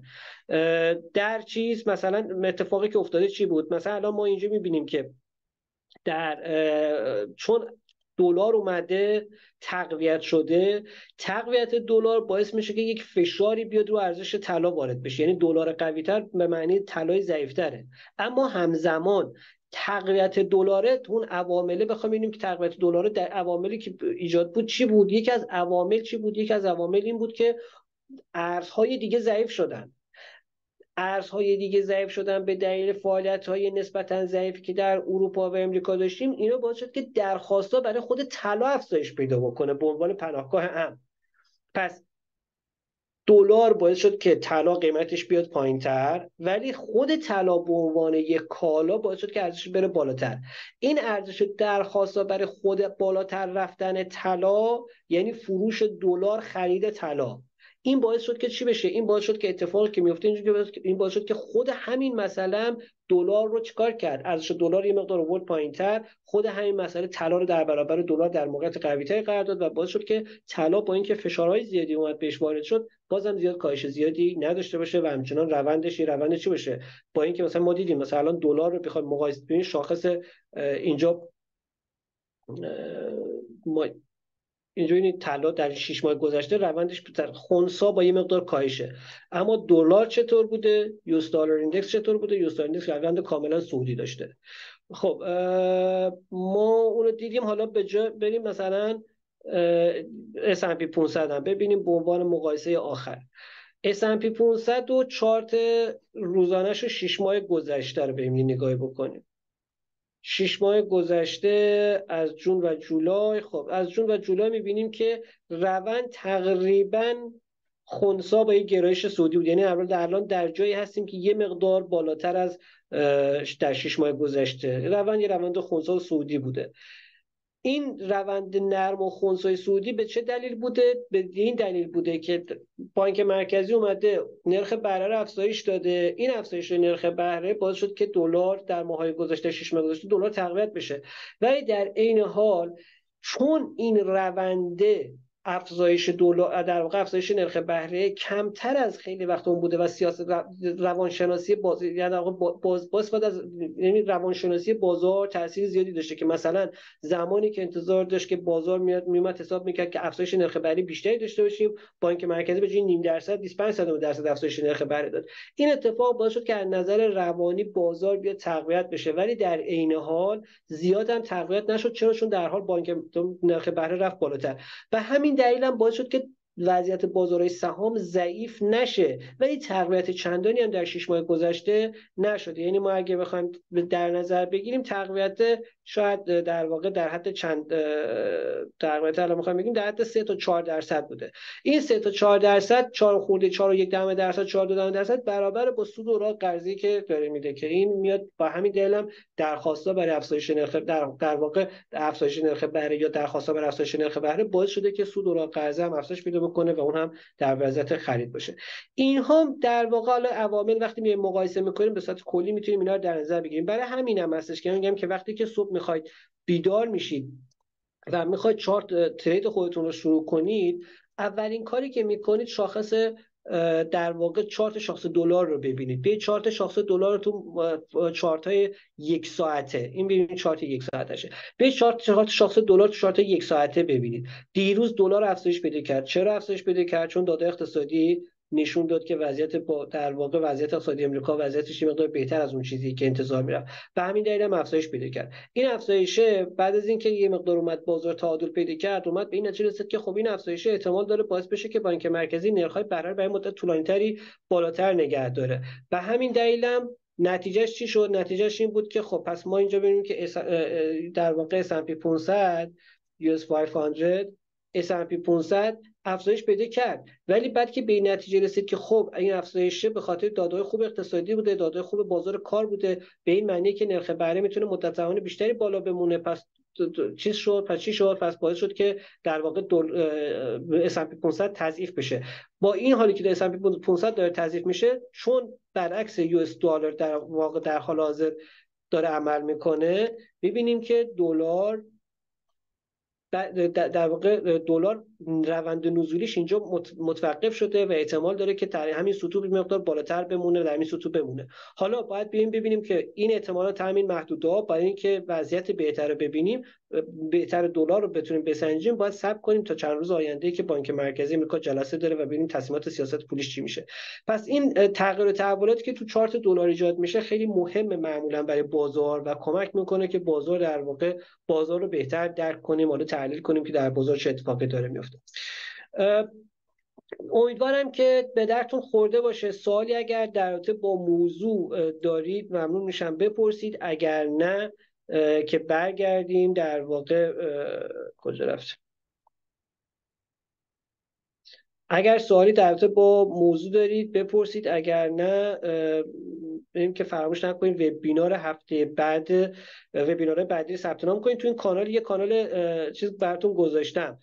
مثلا اتفاقی که افتاده چی بود؟ مثلا الان ما اینجا می‌بینیم که چون دلار اومده تقویت شده، تقویت دلار باعث میشه که یک فشاری بیاد رو ارزش طلا وارد بشه، یعنی دلار قوی‌تر به معنی طلای ضعیف‌تره. اما همزمان تقویت دلار، اون عوامله بخوام ببینیم که تقویت دلار در عواملی که ایجاد بود چی بود؟ یکی از عوامل این بود که ارزهای دیگه ضعیف شدن به دلیل فعالیت‌های نسبتاً ضعیفی که در اروپا و امریکا داشتیم. اینا باعث شد که درخواست‌ها برای خود طلا افزایش پیدا بکنه به عنوان پناهگاه امن. پس دلار باعث شد که طلا قیمتش بیاد پایین‌تر، ولی خود طلا به عنوان یک کالا باعث شد که ارزشش بره بالاتر. این ارزش درخواست‌ها برای خود بالاتر رفتن طلا، یعنی فروش دلار، خرید طلا، این باعث شد که چی بشه؟ این باعث شد که اتفاقی که میفته این باعث شد که خود همین مسئله دلار رو چیکار کرد؟ ارزش دلار یه مقدار آورد پایین‌تر، خود همین مسئله طلا رو در برابر دلار در موقعیت قوی‌تری قرار داد و باعث شد که طلا با اینکه فشارهای زیادی اومد بهش وارد شد، بازم زیاد کاهش زیادی نداشته باشه و همچنان روندش چی بشه؟ با اینکه مثلا ما دیدیم مثلا الان دلار رو بخوایم مقایسه کنیم، شاخص اینجا ما اینجا این طلا در 6 ماه گذشته روندش در خنثی با یه مقدار کاهشه. اما دلار چطور بوده؟ یوز دلار ایندکس چطور بوده؟ یوز دلار ایندکس روند کاملا صعودی داشته. خب ما اون رو دیدیم. حالا به جا بریم مثلا S&P 500 هم ببینیم به عنوان مقایسه آخر. S&P 500 و چارت روزانه‌ش 6 ماه گذشته رو بریم نگاهی بکنیم. 6 ماه گذشته از جون و جولای. خب از جون و جولای میبینیم که روند تقریبا خنثی با یک گرایش صعودی بود، یعنی الان در جایی هستیم که یه مقدار بالاتر از در 6 ماه گذشته یه روند خنثی و صعودی بوده. این روند نرم و خنثی صعودی به چه دلیل بوده؟ به این دلیل بوده که بانک مرکزی اومده نرخ بهره رو افزایش داده. این افزایش نرخ بهره باعث شد که دلار در ماه‌های گذشته 6 ماه گذشته دلار تقویت بشه، ولی در عین حال چون این روند افزایش دلار، در واقع افزایش نرخ بهره کمتر از خیلی وقت اون بوده و سیاست روانشناسی یعنی روانشناسی بازار تاثیر زیادی داشته که مثلا زمانی که انتظار داشت که بازار میومد حساب میکرد که افزایش نرخ بهره بیشتری داشته باشیم، بانک مرکزی به جای 0.5% 25% افزایش نرخ بهره داد. این اتفاق باعث شد که از نظر روانی بازار بیاد تقویت بشه، ولی در عین حال زیاد هم تقویت نشد. چرا؟ چون در حال بانک نرخ بهره رفت بالاتر و همین دلیل هم باعث شد که وضعیت بازارهای سهام ضعیف نشه، ولی تقویت چندانی هم در 6 ماه گذشته نشده. یعنی ما اگه بخوایم در نظر بگیریم تقویت شاید در واقع در حد چند تقویت الان میخوایم بگیم در حد 3 تا 4% بوده. این 3 تا 4%، 4 خورده 4.1%، 4.2% برابر با سود اوراق قرضی که داره میده که این میاد با همین دلیل هم درخواست‌ها برای افزایش نرخ در واقع افزایش نرخ بهره یا درخواست‌ها برای افزایش نرخ بهره باعث شده که سود اوراق قرضه هم افزایش پیدا بکنه و اون هم در وضعیت خرید باشه. اینها در واقع حالا عوامل وقتی میایم مقایسه میکنیم به صورت کلی میتونیم اینا رو در نظر بگیریم. برای همین هم هستش که میگم که وقتی که صبح میخواید بیدار میشید و میخواید چارت ترید خودتون رو شروع کنید، اولین کاری که میکنید شاخص در واقع چارت شاخص دلار رو ببینید. به چارت شاخص دلار تو چارت های 1 ساعته، این ببینید چارت 1 ساعتشه. به چارت شاخص دلار تو چارت 1 ساعته ببینید. دیروز دلار افزایش پیدا کرد. چرا افزایش پیدا کرد؟ چون داده اقتصادی نشون داد که وضعیت در واقع وضعیت اقتصادی آمریکا وضعیتش یه مقدار بهتر از اون چیزی که انتظار میرفت. به همین دلیل هم افزایش پیدا کرد. این افزایش بعد از اینکه یه مقدار اومد بازار تعادل پیدا کرد، اومد به این نتیجه رسید که خب این افزایش احتمال داره باعث بشه که بانک مرکزی نرخ‌های بهره رو برای مدت طولانی‌تری بالاتر نگه داره. به همین دلیل هم نتیجهش چی شد؟ نتیجهش این بود که خب پس ما اینجا ببینیم که در واقع S&P 500 US 500 S&P 500 افزایش پیدا کرد، ولی بعد که به این نتیجه رسید که خب این افزایش به خاطر داده‌های خوب اقتصادی بوده، داده‌های خوب بازار کار بوده، به این معنی که نرخ بهره میتونه مدت زمان بیشتری بالا بمونه، پس چی شد؟ پس باعث شد که در واقع S&P 500 تضعیف بشه. با این حالی که S&P 500 داره تضعیف میشه، چون برعکس US دلار در واقع در حال حاضر داره عمل میکنه، میبینیم که دلار در واقع دلار روند نزولیش اینجا متوقف شده و احتمال داره که در همین سطوح مقدار بالاتر بمونه، در همین سطوح بمونه. حالا باید ببینیم که این احتمالات همین محدوده‌ها برای اینکه وضعیت بهتر رو ببینیم، بهتر دلار رو بتونیم بسنجیم، باید صبر کنیم تا چند روز آینده که بانک مرکزی آمریکا جلسه داره و ببینیم تصمیمات سیاست پولیش چی میشه. پس این تغییر و تحولاتی که تو چارت دلار ایجاد میشه خیلی مهمه معمولا برای بازار و کمک میکنه که بازار در واقع بازار رو بهتر درک کنیم، حالا تحلیل کنیم که در بازار چه اتفاقی داره میفته. امیدوارم که به درتون خورده باشه. سوالی اگر در رابطه با موضوع دارید ممنون میشم بپرسید، اگر نه که برگردیم در واقع کجا رفت. اگر سوالی در رابطه با موضوع دارید بپرسید، اگر نه بریم که فراموش نکنید وبینار هفته بعد، وبینار بعدی ثبت نام کنید. تو این کانال یه کانال چیز براتون گذاشتم،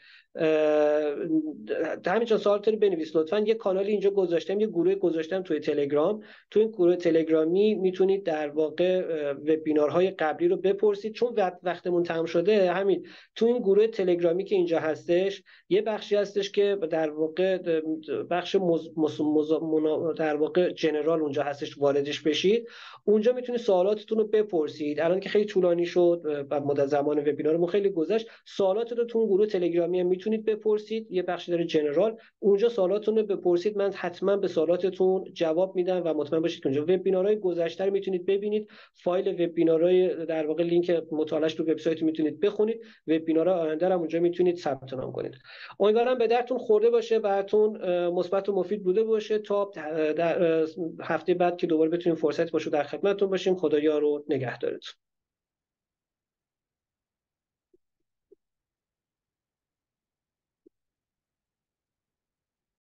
همینجا سوالتون رو بنویس لطفاً. یه کانالی اینجا گذاشتم، یه گروه گذاشتم توی تلگرام. تو این گروه تلگرامی میتونید در واقع وبینارهای قبلی رو بپرسید، چون وقتمون تمام شده. همین تو این گروه تلگرامی که اینجا هستش یه بخشی هستش که در واقع بخش در واقع جنرال اونجا هستش، واردش بشید. اونجا میتونید سوالاتتون رو بپرسید. الان که خیلی طولانی شد و مدت زمان وبینارمون خیلی گذشت، سوالاتتون رو تو اون گروه تلگرامی میتونید بپرسید. یه بخشی داره جنرال، اونجا سوالاتتون رو بپرسید، من حتما به سوالاتتون جواب میدم و مطمئن باشید که اونجا وبینارهای گذشته رو میتونید ببینید. فایل وبینارهای در واقع لینک مطالعهش تو وبسایت میتونید بخونید. وبینارهای آینده هم اونجا میتونید ثبت نام کنید. امیدوارم به درتون خورده باشه، براتون مثبت و مفید بوده باشه. تا در هفته بعد که دوباره بتونیم فرصت باشه در خدمتتون باشیم. خدایا رو نگهدارتون.